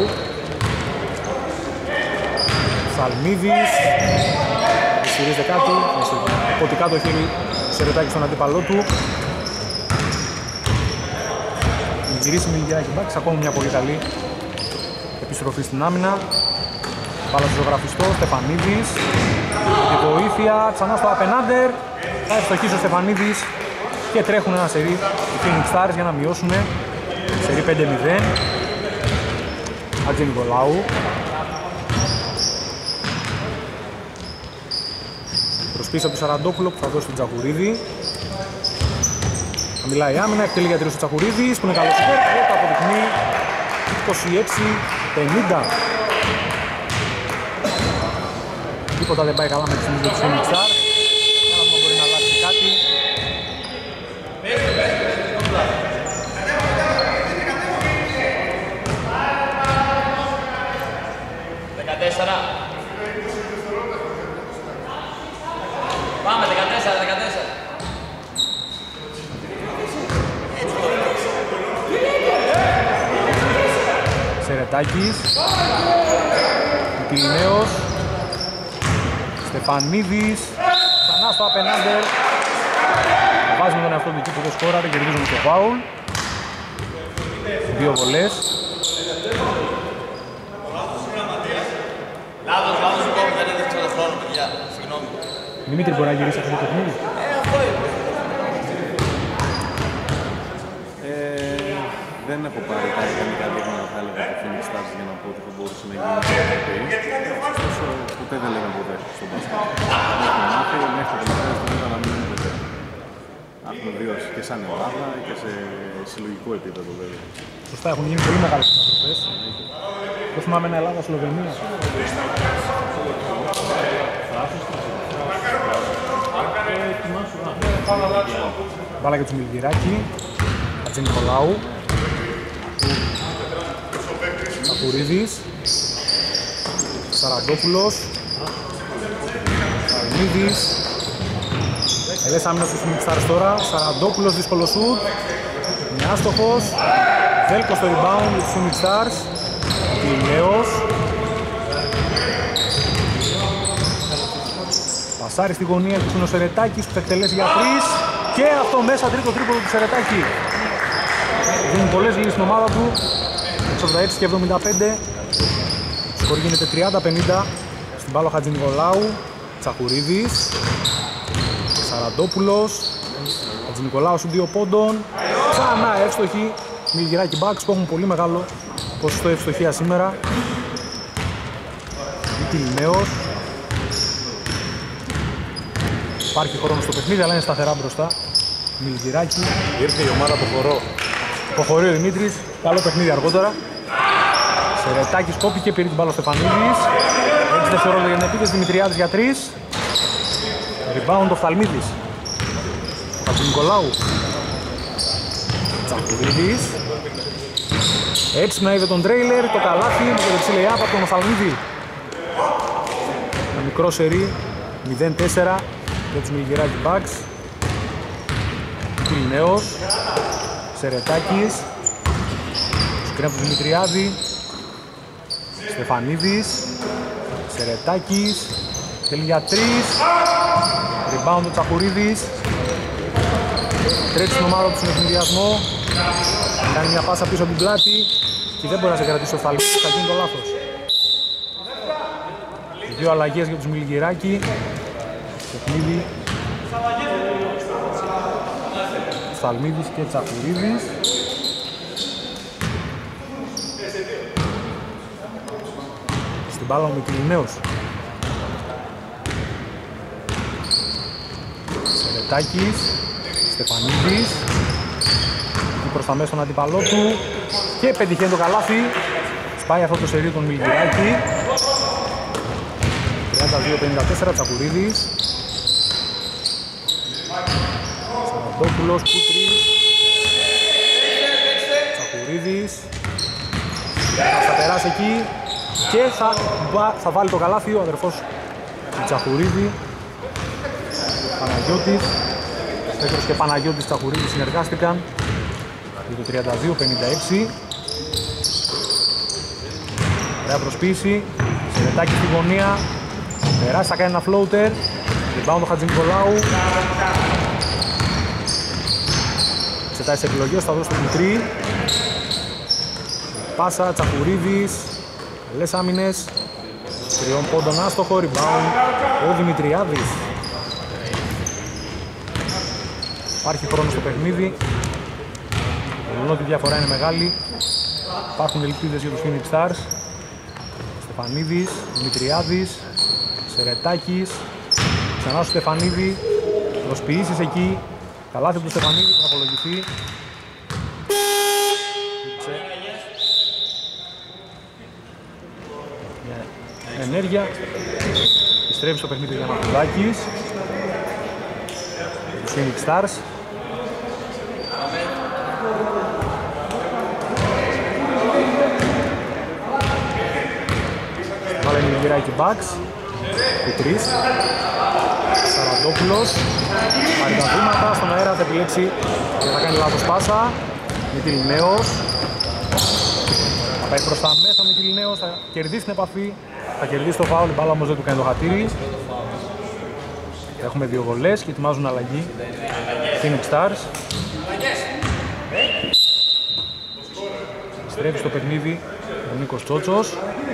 Θαλμίδης. Στηρίζεται κάτω. Ποτικά το χέρι Σερετάκη στον αντίπαλό του. Γυρίσει Μιλγυράκη Bucks, ακόμα μια πολύ καλή επιστροφή στην άμυνα. Πάλα στο ζωγραφιστό, Στεφανίδης. Τη βοήθεια, ξανά στο απενάντερ. Θα ευστοχίσει ο Στεφανίδης και τρέχουν ένα σερί οι Phoenix Stars για να μειώσουν σερί πέντε μηδέν. Χατζη Νικολάου. Προσπίσα του Σαραντόπουλο που θα δώσει τον Τσακουρίδη. Χαμηλά η άμυνα, εκτελεί για τρεις ο Τσακουρίδης που είναι καλός υπέρ και το αποδεικνύει είκοσι έξι πενήντα. Τίποτα δεν πάει καλά με τις σημείες του Phoenix Stars. Για να δούμε μπορεί να αλλάξει κάτι. δεκατέσσερα. Πάμε, δεκατέσσερα, δεκατέσσερα. Σερετάκης. Πιλινέος. Στεφανίδης. Ξανά στο απενάντερ. Βάζουμε τον εαυτό του εκεί που δεν σκόραρε, κερδίζουμε το φάουλ. Δύο βολές. Λάθος, λάθος σου κόβει, δεν έδειξε το χρόνο, παιδιά. Συγγνώμη. Δημήτρη, μπορεί να γυρίσει αυτό το παιχνίδι. Ε, αυτό είναι. Ε, δεν έχω πάρει τα ικανικά δείγματα, θα έλεγα, από Phoenix Stars για να πω ότι θα μπορούσε να γίνει αυτό. Ωστόσο, ποτέ δεν λέγαμε ποτέ στον μπάσκετ. Έχουμε μάθει, μέχρι το τελευταίο στιγμή να μην είναι ποτέ. Έχουμε δύο και σαν Ελλάδα και σε συλλογικό επίπεδο, βέβαια. Σωστά, έχουν γίνει πολύ μεγάλες μετατροπές. Το θυμάμαι ένα Ελλάδα-Σλοβενία. Βάλα και τους Μιλγυράκη. Χατζη Νικολάου. Σακουρίδης. Σαραντόπουλος. Σαρνίδης. Ελές άμυνας του Phoenix Stars τώρα. Σαραντόπουλος, δύσκολο σουτ. Είναι άστοχος. Βέλκο στο rebound του Phoenix Stars. Πιλινέος. Πασάρι στη γωνία του είναι ο Σερετάκης που θα εκτελέσει για τρεις. Και αυτό μέσα, τρίτο τρίποδο του Σερετάκη. Δίνει πολλές λύσεις στην ομάδα του. εξήντα έξι και εβδομήντα πέντε. Σκορ γίνεται τριάντα πενήντα. Στην μπάλα ο Χατζη Νικολάου. Τσακουρίδης. Σαραντόπουλος. Χατζη Νικολάου στους δύο πόντων. Ξανά εύστοχοι. Μιλγυράκη Bucks που έχουν πολύ μεγάλο ποσοστό ευστοχία σήμερα. Πιλινέος. Υπάρχει χρόνο στο παιχνίδι, αλλά είναι σταθερά μπροστά. Μιλγυράκη. Ήρθε η ομάδα από χορό. Προχωρεί ο Δημήτρης. Καλό παιχνίδι αργότερα. Σερετάκης κόπηκε, πήρε την μπάλα ο Στεφανίδης. έξι δευτερόλεπτα για την επίθεση, Δημητριάδης για τρεις. Rebound ο Φθαλμίδης. Χατζηνικολάου. Τσακουρίδης. Έψινα είδε τον τρέιλερ, το καλάθι με το δεξί λεϊάπ από τον Οφθαλμίδη. Ένα μικρό σερί, μηδέν τέσσερα για τους Μιλγυράκη Bucks. Πιλινέος. Σερετάκης. Σκρίνει από τον Δημητριάδη. Στεφανίδης. Σερετάκης. Θέλει για τρεις. Rebound ο Τσακουρίδης. Τρέχει στην ομάδα του στον ευνηδιασμό. Κάνει μια πάσα πίσω από την πλάτη και δεν μπορεί να σε κρατήσει ο Φθαλμίδης, θα γίνει το λάθος. Δύο αλλαγές για τους Μιλγυράκη. Παιχνίδι. Φθαλμίδης και Τσακουρίδης. Στην μπάλα ο Μικλινέος. Σερετάκης. Στεφανίδης. Προς τα μέσα στον αντίπαλό του και πετυχαίνει το καλάθι. Σπάει αυτό το σερί των Μιλγυράκη. τριάντα δύο πενήντα τέσσερα. Τσακουρίδης. Σαραντόπουλος, Κούτρης. Τσακουρίδης. Θα περάσει εκεί και θα, θα βάλει το καλάθι ο αδερφός του Τσακουρίδη. Παναγιώτης. Πέτρος και Παναγιώτης Τσακουρίδης συνεργάστηκαν για το τριάντα δύο πενήντα έξι. Ωραία προσποίηση. Σερετάκη στη γωνία. Περάσει, θα κάνει ένα floater. Rebound ο Χατζηνικολάου. Ξετάει σε επιλογές, θα δώσει το Κουτρί. Πάσα, Τσακουρίδης. Καλές άμυνες. Τριών πόντων άστοχο, rebound ο Δημητριάδης. Υπάρχει χρόνο στο παιχνίδι. Ενώ ότι η διαφορά είναι μεγάλη, υπάρχουν ελπίδες για τους Phoenix Stars. Στεφανίδης, Δημητριάδης, Σερετάκης, ξανά στο Στεφανίδη, προσποιήσεις εκεί, καλάθι του Στεφανίδη που θα απολογηθεί. Yeah. Ενέργεια, επιστρέφει στο παιχνίδι για Μαθουδάκης, τους Phoenix Stars. Βάλε είναι Λιγυράκη Bucks, Κουτρής, Σαραντόπουλος, πάρει τα βήματα, στον αέρα θα επιλέξει και θα κάνει λάθος πάσα. Μητυλινέος, θα πάει προς τα μέσα ο Μητυλινέος, θα κερδίσει την επαφή, θα κερδίσει το φάουλ, η μπάλα όμως δεν του κάνει το χατήρι. Έχουμε δύο βολές και ετοιμάζουν αλλαγή Phoenix Stars. Στρέφει στο παιχνίδι ο Νίκος Τσότσος.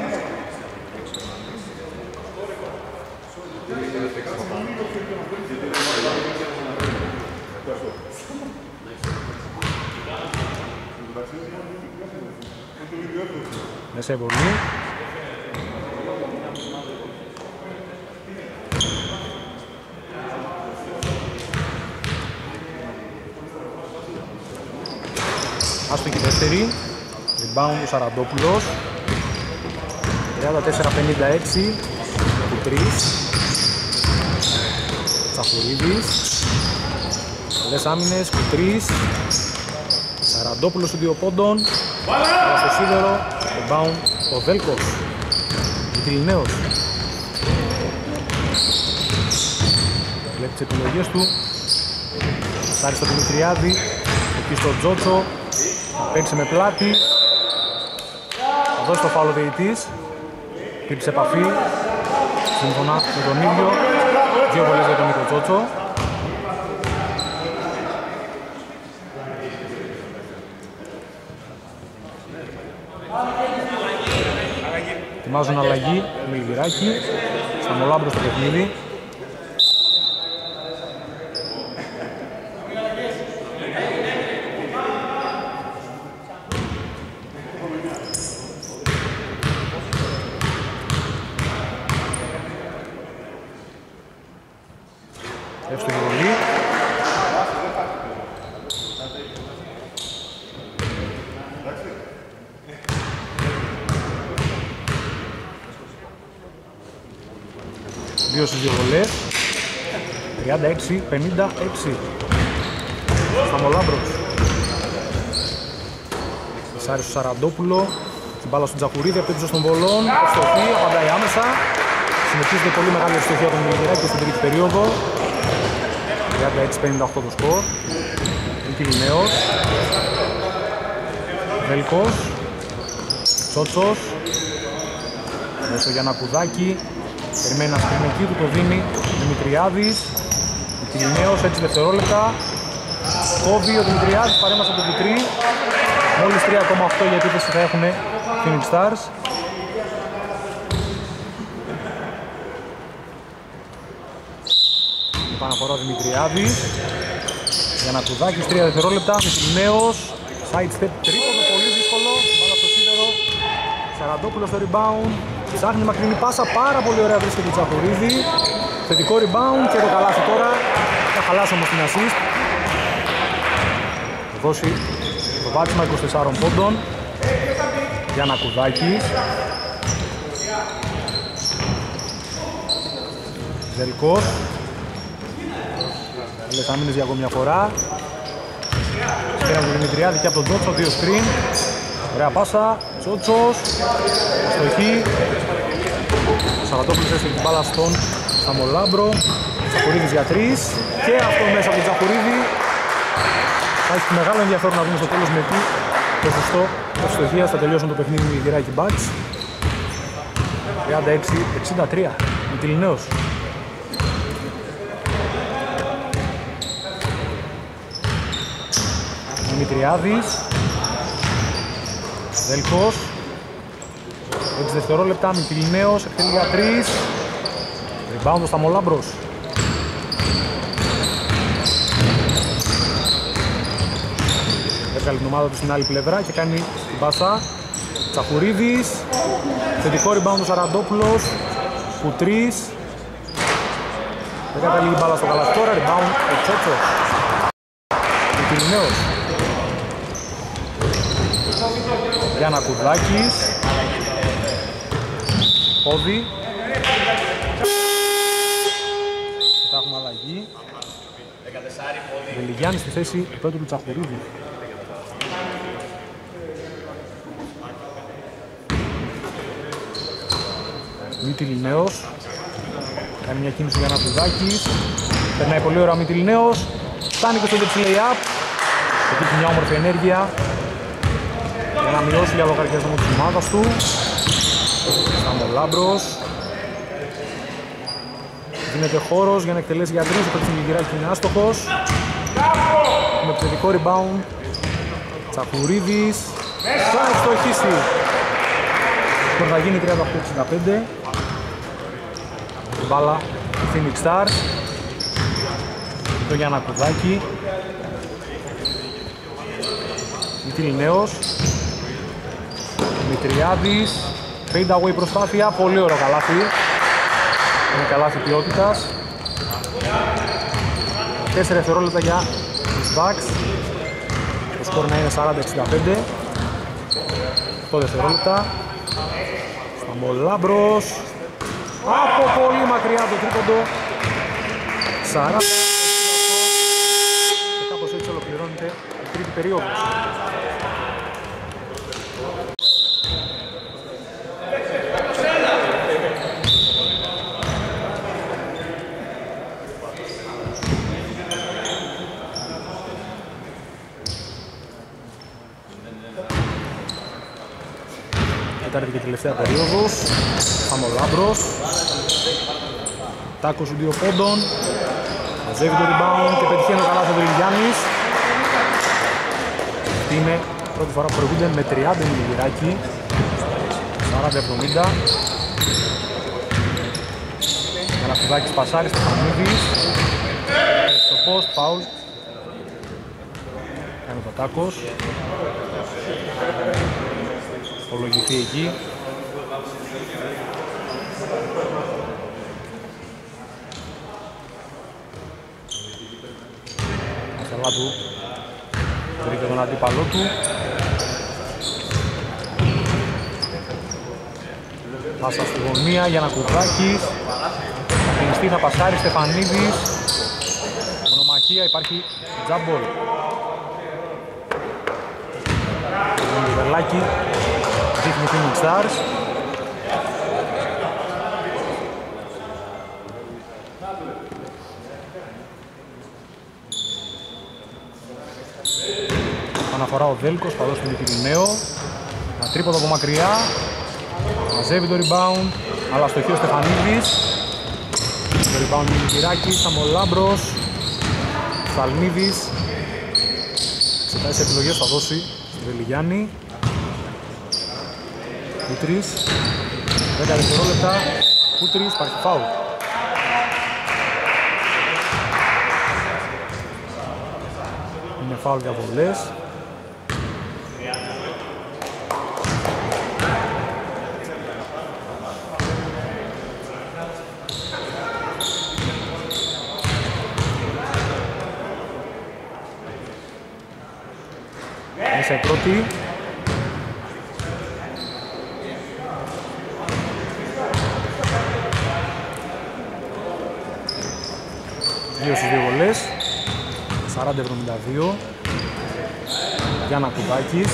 Μέσα βολή. Άστοχη δεύτερη. Rebound ο Σαραντόπουλος. τριάντα τέσσερα πενήντα έξι. Κουτρής. Τσαφουρίδης. Καλές άμυνες. Κουτρής. Σαραντόπουλος του δύο πόντων. Αλλά στο σίδερο. Rebound ο Βέλκος. Μητυλινέος. Βλέπει τις επιλογές του. Σάρει στο Δημητριάδη. Εκεί στο Τζότσο. Θα παίξει με πλάτη. Θα δώσει το φάουλ ο διαιτητής. Χτύπησε επαφή. Σύμφωνα με τον ίδιο. Δύο βολές για τον Νίκο Τζότσο. Ετοιμάζουν αλλαγή με Λιγυράκη. Σταμολάμπρο στο παιχνίδι. Εύστοχη βολή. Δύο στις δύο βολές. τριάντα έξι πενήντα έξι. Σταμολάμπρος. Σάρι στο Σαραντόπουλο. Την μπάλα στον Τζαχουρίδη από πίσω των βολών. Ευστοχή, απαντάει άμεσα. Συνεχίζεται πολύ μεγάλη ευστοχία των Λιγυράκη στην τρίτη περίοδο. τριάντα έξι πενήντα οκτώ το σκορ. Μητυλινέος. Βελκός. Τσότσος. Μέσω για ένα κουδάκι. Περιμένει να σκρίνει εκεί του, το δίνει Δημητριάδης. Μητυλινέος, έτσι δευτερόλεπτα. Κόβει ο Δημητριάδης, παρέμβαση από τον Κουτρί. Μόλις τρία κόμμα οκτώ για επίθεση θα έχουν Phoenix Stars. Επαναφορά ο Δημητριάδης. Για να κουδάκι, τρία δευτερόλεπτα. Μητυλινέος. Side step τρίποντο, πολύ δύσκολο. Μπάλα στο σίδερο. Σαραντόπουλος στο rebound. Ψάχνει μακρινή πάσα, πάρα πολύ ωραία βρίσκεται η Τσαχουρίδη. Θετικό rebound και το καλάθι τώρα. Θα χαλάσει όμως την assist. Θα δώσει το βάτσιμα είκοσι τεσσάρων πόντων. Για να κουδάκι. Ζερικός. Καλές άμυνες για ακόμη μια φορά. Σκέρα από τον Δημητριάδη και από τον Τζότσο, δύο screen. Ωραία πάσα, Τσότσος. Αστοχή. Ο Σαραντόπουλος έστειλε την μπάλα στον Σταμολάμπρο. Τσαχουρίδης για τρεις. Και αυτό μέσα από τον Τσαχουρίδη. Θα έχει μεγάλο ενδιαφέρον να δούμε στο τέλος με τι ποσοστό ευστοχίας θα τελειώσουν το παιχνίδι με Λιγυράκη Bucks. τριάντα έξι εξήντα τρία. Μητυλινέος. Δημητριάδης. Δέλκος. έξι δευτερόλεπτα, Μητυλινέος, εκτελεί για τρεις. Rebound ο Σταμολάμπρος. Έβγαλε την ομάδα του στην άλλη πλευρά και κάνει την πάσα. Τσαχουρίδης. Θετικό rebound ο Σαραντόπουλος. Κουτρής. Δεν καταλήγει μπάλα στο καλάθι τώρα. Rebound ο Τσότσος. Μητυλινέος. Γιάννα Κουδάκης. Πόδι. Μετά έχουμε αλλαγή. Βελιγιάννη στη θέση του Πέτρου Τσαχουρίδη. Μητυλινέος. Κάνει μια κίνηση για ένα Κουδάκης. Περνάει πολύ ωραία ο Μητυλινέος. Φτάνει και στο δεξιλέι-απ. Έχει μια όμορφη ενέργεια για να μειώσει για λογαριασμό της ομάδας του. Σταμολάμπρος. Δίνεται χώρος για να εκτελέσει για τρεις. Ο Πετσιλιγυράκης είναι άστοχος. Με επιθετικό rebound. Τσακουρίδης. Θα ευστοχίσει. Τώρα θα γίνει τριάντα οκτώ εξήντα πέντε. Μπάλα του Phoenix Stars. Το Γιάννα Κουδάκη. Μητυλινέος. Δημητριάδης. Fade away προσπάθεια. Πολύ ωραίο καλάθι. Είναι καλάθι ποιότητας. τέσσερα δευτερόλεπτα για τους Bucks. Το σκορ να είναι σαράντα εξήντα πέντε. οκτώ δευτερόλεπτα. Σταμολάμπρος. Από πολύ μακριά το τρίποντο. σαράντα. Και κάπως έτσι ολοκληρώνεται η τρίτη περίοδος. Τέταρτη και τελευταία περίοδος. Σταμολάμπρος. Τάκος του δύο πόντων. Μαζεύει το rebound και πετυχαίνει ο καλάθι ο Βελιγιάννης. Αυτή είναι η πρώτη φορά που προηγούνται με τριάντα μιλιγυράκι. σαράντα εβδομήντα. Γραφουδάκης πασάρι στο Χαμίδης. Στο post, foul. Κάνει το Τάκος. Ολογηθεί εκεί. Ασαλά του βρήκε τον αντίπαλό του. Πάσα στη γωνία για να Κουδάκης. Θα φινιστεί, θα πασάρει Στεφανίδης. Μονομαχία, υπάρχει τζάμπολ. Το Βερλάκι δείχνει Phoenix Stars. Αναφορά ο Δέλκος, θα δώσει τον Μητυλινέο. Ένα τρίποδο από μακριά. Μαζεύει το rebound, αλλά στοχεί ο Στεφανίδης. Το rebound είναι Μητυράκης, Σταμολάμπρος. Σαλμίδης. Εξετάζει σε επιλογές, θα δώσει στη Βελιγιάννη. Κούτρης. δέκα δευτερόλεπτα. Κούτρης, υπάρχει φάουλ. Είναι φάουλ για βολές. Μέσα η πρώτη. Δύο στις δύο βολές. σαράντα εβδομήντα δύο. Γιάννα Κουδάκης.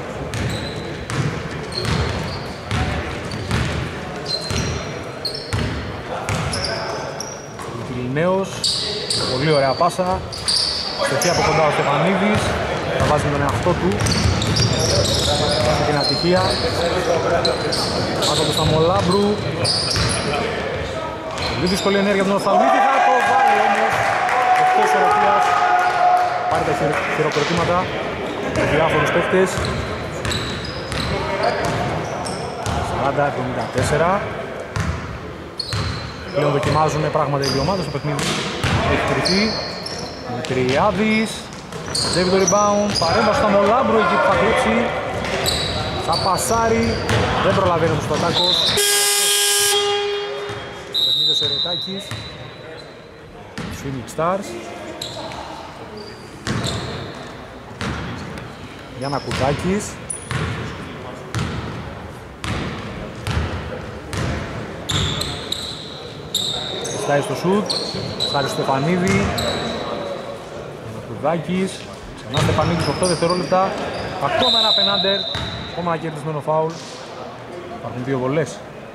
Μητυλινέος. Πολύ ωραία πάσα. Στοχή από κοντά ο Στεφανίδης. Θα βάζει με τον εαυτό του. Και την ατυχία. Άτο του Σταμολάμπρου. Πολύ δύσκολη ενέργεια από τον Οφθαλμίτη. Θα το βάλει όμως. Εκτός ισορροπίας. Πάρει τα χειροκροτήματα με διάφορους παίκτες. σαράντα εβδομήντα τέσσερα. Πλέον δοκιμάζουν πράγματα οι δύο ομάδες, το παιχνίδι έχει κρυφθεί. Δημητριάδης, ζεύει το rebound, παρέμβαση στον Μολάμπρο εκεί που θα κλέψει. Θα πασάρει, δεν προλαβαίνει ο Σπατάκος. Το παιχνίδι ο Σερετάκης, Phoenix Stars. Γιάννα Κουτάκης. Στάει στο σουτ, Στάρι Στεφανίδη. Κουδάκης, ξανά Στεφανίδης, οκτώ δευτερόλεπτα. Ακόμα ένα πενάντερ, ακόμα ένα κερδισμένο φάουλ. Υπάρχουν δύο βολές.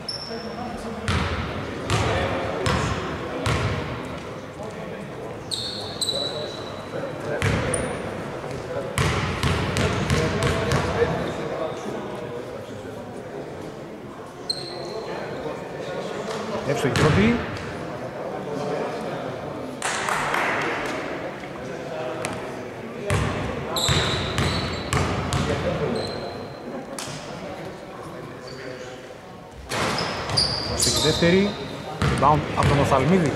Εύστοχη πρώτη. Δεύτερη, rebound από τον Οφθαλμίδη.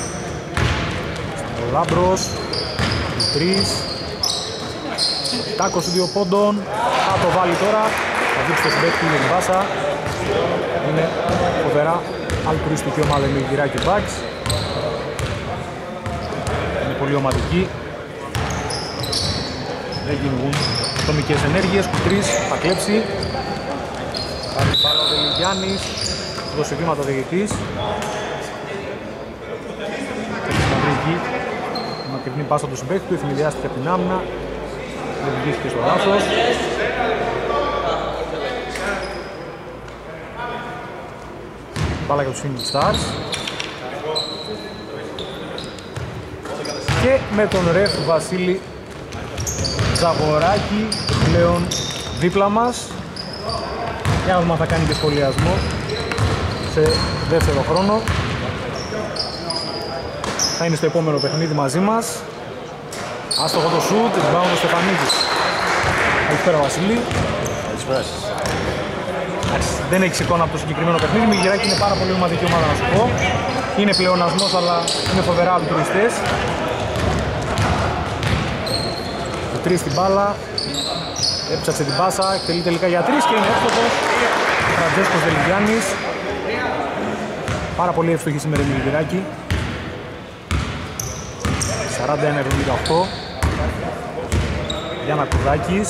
Ο Λάμπρος, τρεις. Τάκος δύο πόντων, θα το βάλει τώρα. Θα δείξει το συμπέκτη για την Βάσα. Είναι φοβερά αλτρουιστική ομάδα η Μιλγυράκη Bucks. Είναι πολύ ομαδική. Δεν κυνηγούν ατομικές ενέργειες, που τρεις θα κλέψει. Κάνει πάρα ο Δελιγιάννης. Δώσε βήματα ο διαιτητής. Η μακρινή πάσα του συμπαίχτη του, εθνιδιάστηκε από την άμυνα. Δεν βγήκε στο λάθος. Μπάλα για τους Phoenix Stars. Και με τον ρεφ Βασίλη Ζαγοράκη πλέον δίπλα μας. Για να δούμε αν θα κάνει και σχολιασμό σε δεύτερο χρόνο. Θα είναι στο επόμενο παιχνίδι μαζί μας. Άστοχο το σουτ, rebound ο Στεφανίδης. Καλησπέρα Βασίλη. Καλησπέρα σας. Δεν έχεις εικόνα από το συγκεκριμένο παιχνίδι. Η Μιλγυράκη είναι πάρα πολύ ομαδική ομάδα να σου πω. Είναι πλεονασμός αλλά είναι φοβερά αλτρουιστές. Το τρεις στην μπάλα. Έψαξε την πάσα, εκτελεί τελικά για τρεις και είναι εύστοχος. Φραντζέσκος Δελιγιάννης. Πάρα πολύ εύστοχη σήμερα η Μιλγυράκη. σαράντα ένα εβδομήντα οκτώ. Γιάννα Κουδάκης.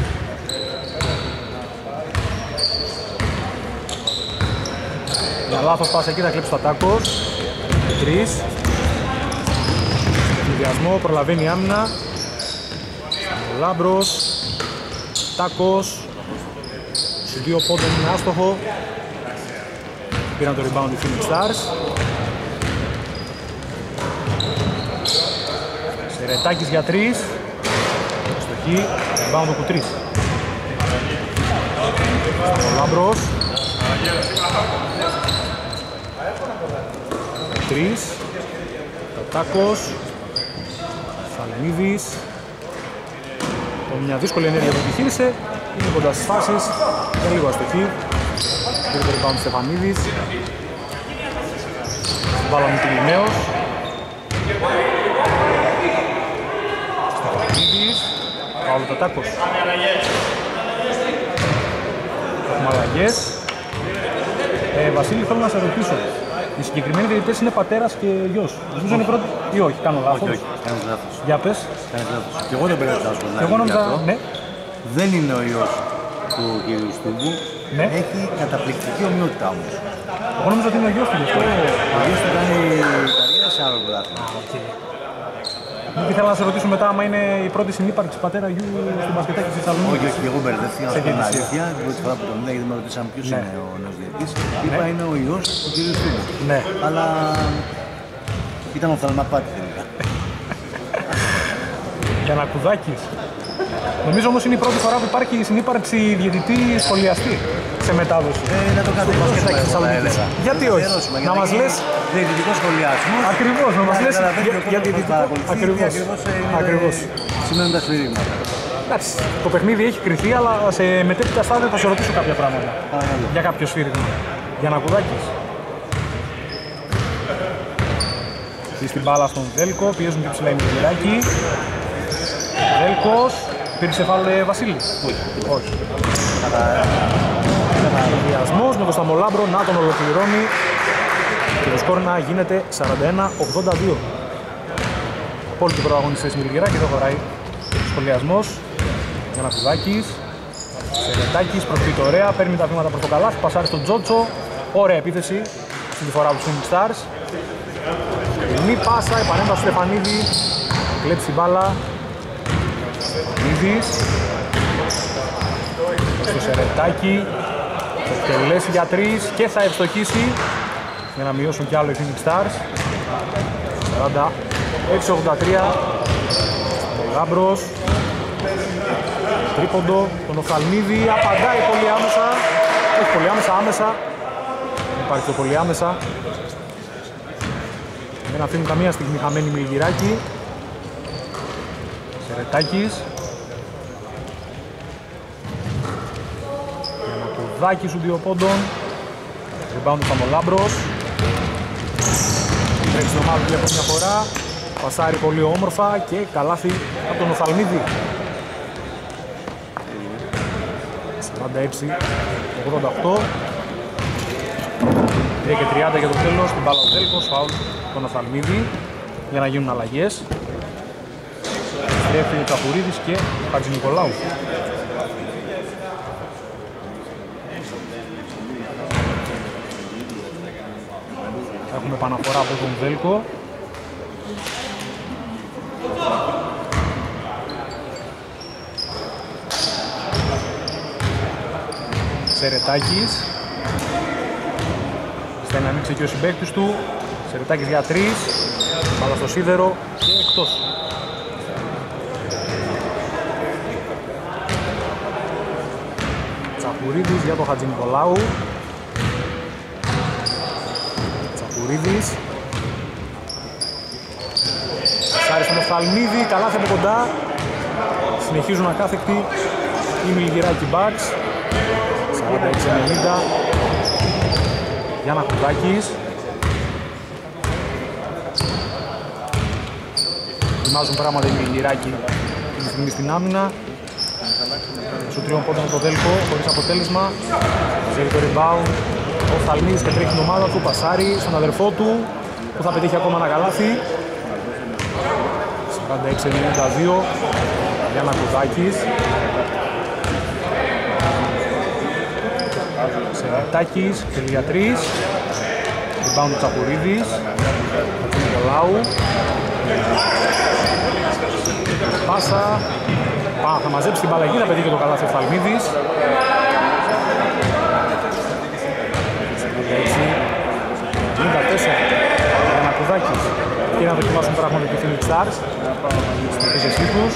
Για λάθος πάσα εκεί θα κλέψει το Τάκος. Τρεις. Συνδυασμό, προλαβαίνει η άμυνα. Ο Λάμπρος. Τάκος. Στους δύο πόντων είναι άστοχο. Πήραν το rebound οι Phoenix Stars. Σερετάκης για τρεις. Στοχή, rebound ο Κουτρής. Ο Λάμπρος. Τρεις. Ο Τάκος. Σαλμίδης. Μια δύσκολη ενέργεια που επιχείρησε. Είναι κοντά στις φάσεις. Για λίγο αστοχή. Πήρε το rebound Στεφανίδης. Βάλαμε την Λινέος. Στεφανίδης. Παύλο Τατάκος. Έχουμε αλλαγές. Ε, Βασίλη, θέλω να σε ρωτήσω. Οι συγκεκριμένοι διαιτητές είναι πατέρας και γιος. Νομίζω είναι πρώτη ή όχι, κάνω λάθος. Όχι, όχι, κάνεις λάθος. Για πες. Κάνεις λάθος. Και εγώ δεν περάσω να Εγώ νόμιζα, ναι. Δεν είναι ο ιός του κ. Στούμπου. Ναι. Έχει καταπληκτική ομοιότητα όμως. Εγώ νόμιζα ότι είναι ο γιος του. Ο γιος του κάνει καριέρα σε άλλο πρωτάθλημα. Και ήθελα να σε ρωτήσω μετά άμα είναι η πρώτη συνύπαρξη πατέρα γιου στο μπασκετάκι στη Θεσσαλονίκη. Όχι, όχι, εγώ μπερδεύτηκα να πω την αλήθεια. Την πρώτη φορά που τον είδα, γιατί με ρωτήσαμε ποιος Ναι. είναι ο νέος διαιτητής. Είπα είναι ο ιός του κ. Στούμπου. Ναι. Αλλά ήταν ο Θαλμαπάτη τελικά. Γιαννακουδάκης. Νομίζω όμως είναι η πρώτη φορά που υπάρχει συνύπαρξη διαιτητή σχολιαστή σε μετάδοση. Ε, να το κατεβάσουμε, εγώ θα έλεγα. Γιατί όχι, να μας λες διαιτητικό σχολιασμό. Ακριβώς, να μας λες για, για διαιτητικό. Ακριβώς, ακριβώς. Σημαίνουν τα σφυρίγματα. Εντάξει, το παιχνίδι έχει κρυθεί, αλλά σε μετέπειτα στάδιο θα σε ρωτήσω κάποια πράγματα. Παρακαλώ. Για κάποιο σφύριγμα. Για να κουδάκεις. Στην μπάλα στον Δέλκο, πιέζουν και ψηλά οι Μιλγεράκοι. Δέλκος, υπήρξε φάουλ Βασίλη. Όχι. Καταδιασμός με τον Σταμολάμπρο να τον ολοκληρώνει και το σκορ να γίνεται σαράντα ένα ογδόντα δύο. Απόλυτοι πρωταγωνιστές Μιλγεράκη, εδώ χωράει σχολιασμός. Γιαννακουδάκης, Σερετάκης, προσποιείται ωραία, παίρνει τα βήματα προς το καλάθι, πασάρει στον Τζότσο. Ωραία επίθεση στη φορά του Phoenix Stars. Μη πάσα, επανέμβαση του Στεφανίδη, κλέψει την μπάλα. Στεφανίδης στο Σερετάκι, το τελέσει για τρεις και θα ευστοχίσει για να μειώσουν κι άλλο οι Phoenix Stars. σαράντα έξι ογδόντα τρία, ο Γάμπρος, τρίποντο, τον Οφθαλμίδη, απαντάει πολύ άμεσα, όχι πολύ άμεσα, άμεσα, υπάρχει το πολύ άμεσα. Δεν αφήνουν καμία στιγμή χαμένη Μιλγεράκη. Σερετάκης. Γιαννακουδάκης σου δύο πόντων. Rebound του Σταμολάμπρος. Τρέχει στο μάτι για μια φορά. Πασάρει πολύ όμορφα και καλάθι από τον Οφθαλμίδη. σαράντα έξι ογδόντα οκτώ. τρία και τριάντα για το τέλος. Την μπάλα ο Δέλκος, φάουλ τον Οφθαλμίδη για να γίνουν αλλαγές. Στρέφει ο Τσαπουρίδης και ο Χατζηνικολάου. Έχουμε επαναφορά από τον Δέλκο. Σερετάκης. Θέλει να ανοίξει και ο συμπαίκτης του. Σερετάκης για τρεις. Μπάλα στο σίδερο και εκτός. Τσαπουρίδης για τον Χατζηνικολάου. Τσαπουρίδης. Σάρι στον Οφθαλμίδη, καλάθι από κοντά. Συνεχίζουν ακάθεκτοι οι Μιλγεράκη Bucks. σαράντα έξι ενενήντα. Γιαννακουδάκης. Ετοιμάζουν πράγματα οι Μιλγεράκη την στιγμή στην άμυνα. Σου τριών πόντων με το Δέλκο, χωρίς αποτέλεσμα. Ξέρει το rebound. Ο Οφθαλμίδης και τρέχει την ομάδα του, πασάρει στον αδερφό του που θα πετύχει ακόμα ένα καλάθι. σαράντα έξι ενενήντα δύο. Γιαννακουδάκης. Σερετάκης, θέλει για τρεις. Rebound του Τσαπουρίδης. του Νικολάου. Πάσα. Πά, θα μαζέψει την μπαλαγή, θα πετύχει το καλάθι ο Οφθαλμίδης. ενενήντα τέσσερα. Γιαννακουδάκης. Και να δοκιμάσουν πράγματα του Phoenix Stars στην επίθεσή τους.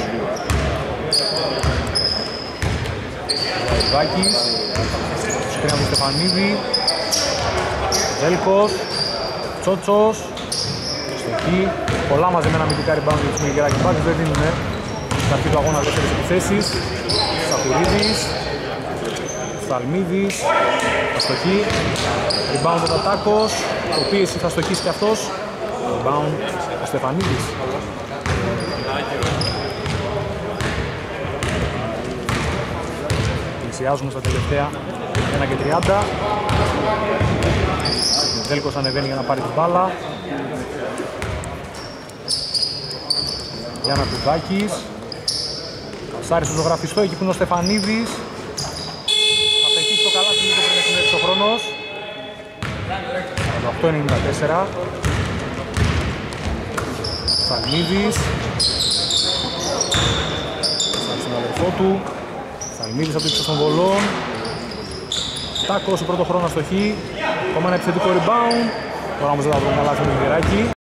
Γιαννακουδάκης. Σκρίνια του Στεφανίδη. Δέλκος. Τσότσος. Στοχή. Πολλά μαζεμένα αμυντικά rebound του Μιλγεράκη Bucks. Δεν δίνουνε στην αρχή του αγώνα δεύτερες επιθέσεις. Σαπουρίδης. Οφθαλμίδης. Αστοχή. Rebound ο Τατάκος. Το πίεση θα στοχίσει και αυτός. Rebound ο Στεφανίδης. Πλησιάζουμε στα τελευταία ένα και τριάντα. Ο Δέλκος ανεβαίνει για να πάρει την μπάλα. Γιαννακουδάκης. Κασάρι στο ζωγραφιστό, εκεί που είναι ο Στεφανίδης. Θα πετύχει το καλάθι λίγο πριν έχουν έρθει ο χρόνος. σαράντα οκτώ ενενήντα τέσσερα. Σαλμίδης. Κασάρι στον αδερφό του. Σαλμίδης από το ύψος των βολών. Τάκος ο πρώτο χρόνο αστοχή. Ακόμα ένα επιθετικό rebound. Τώρα όμως δεν θα βρούμε καλάθι ο Μιλγεράκη.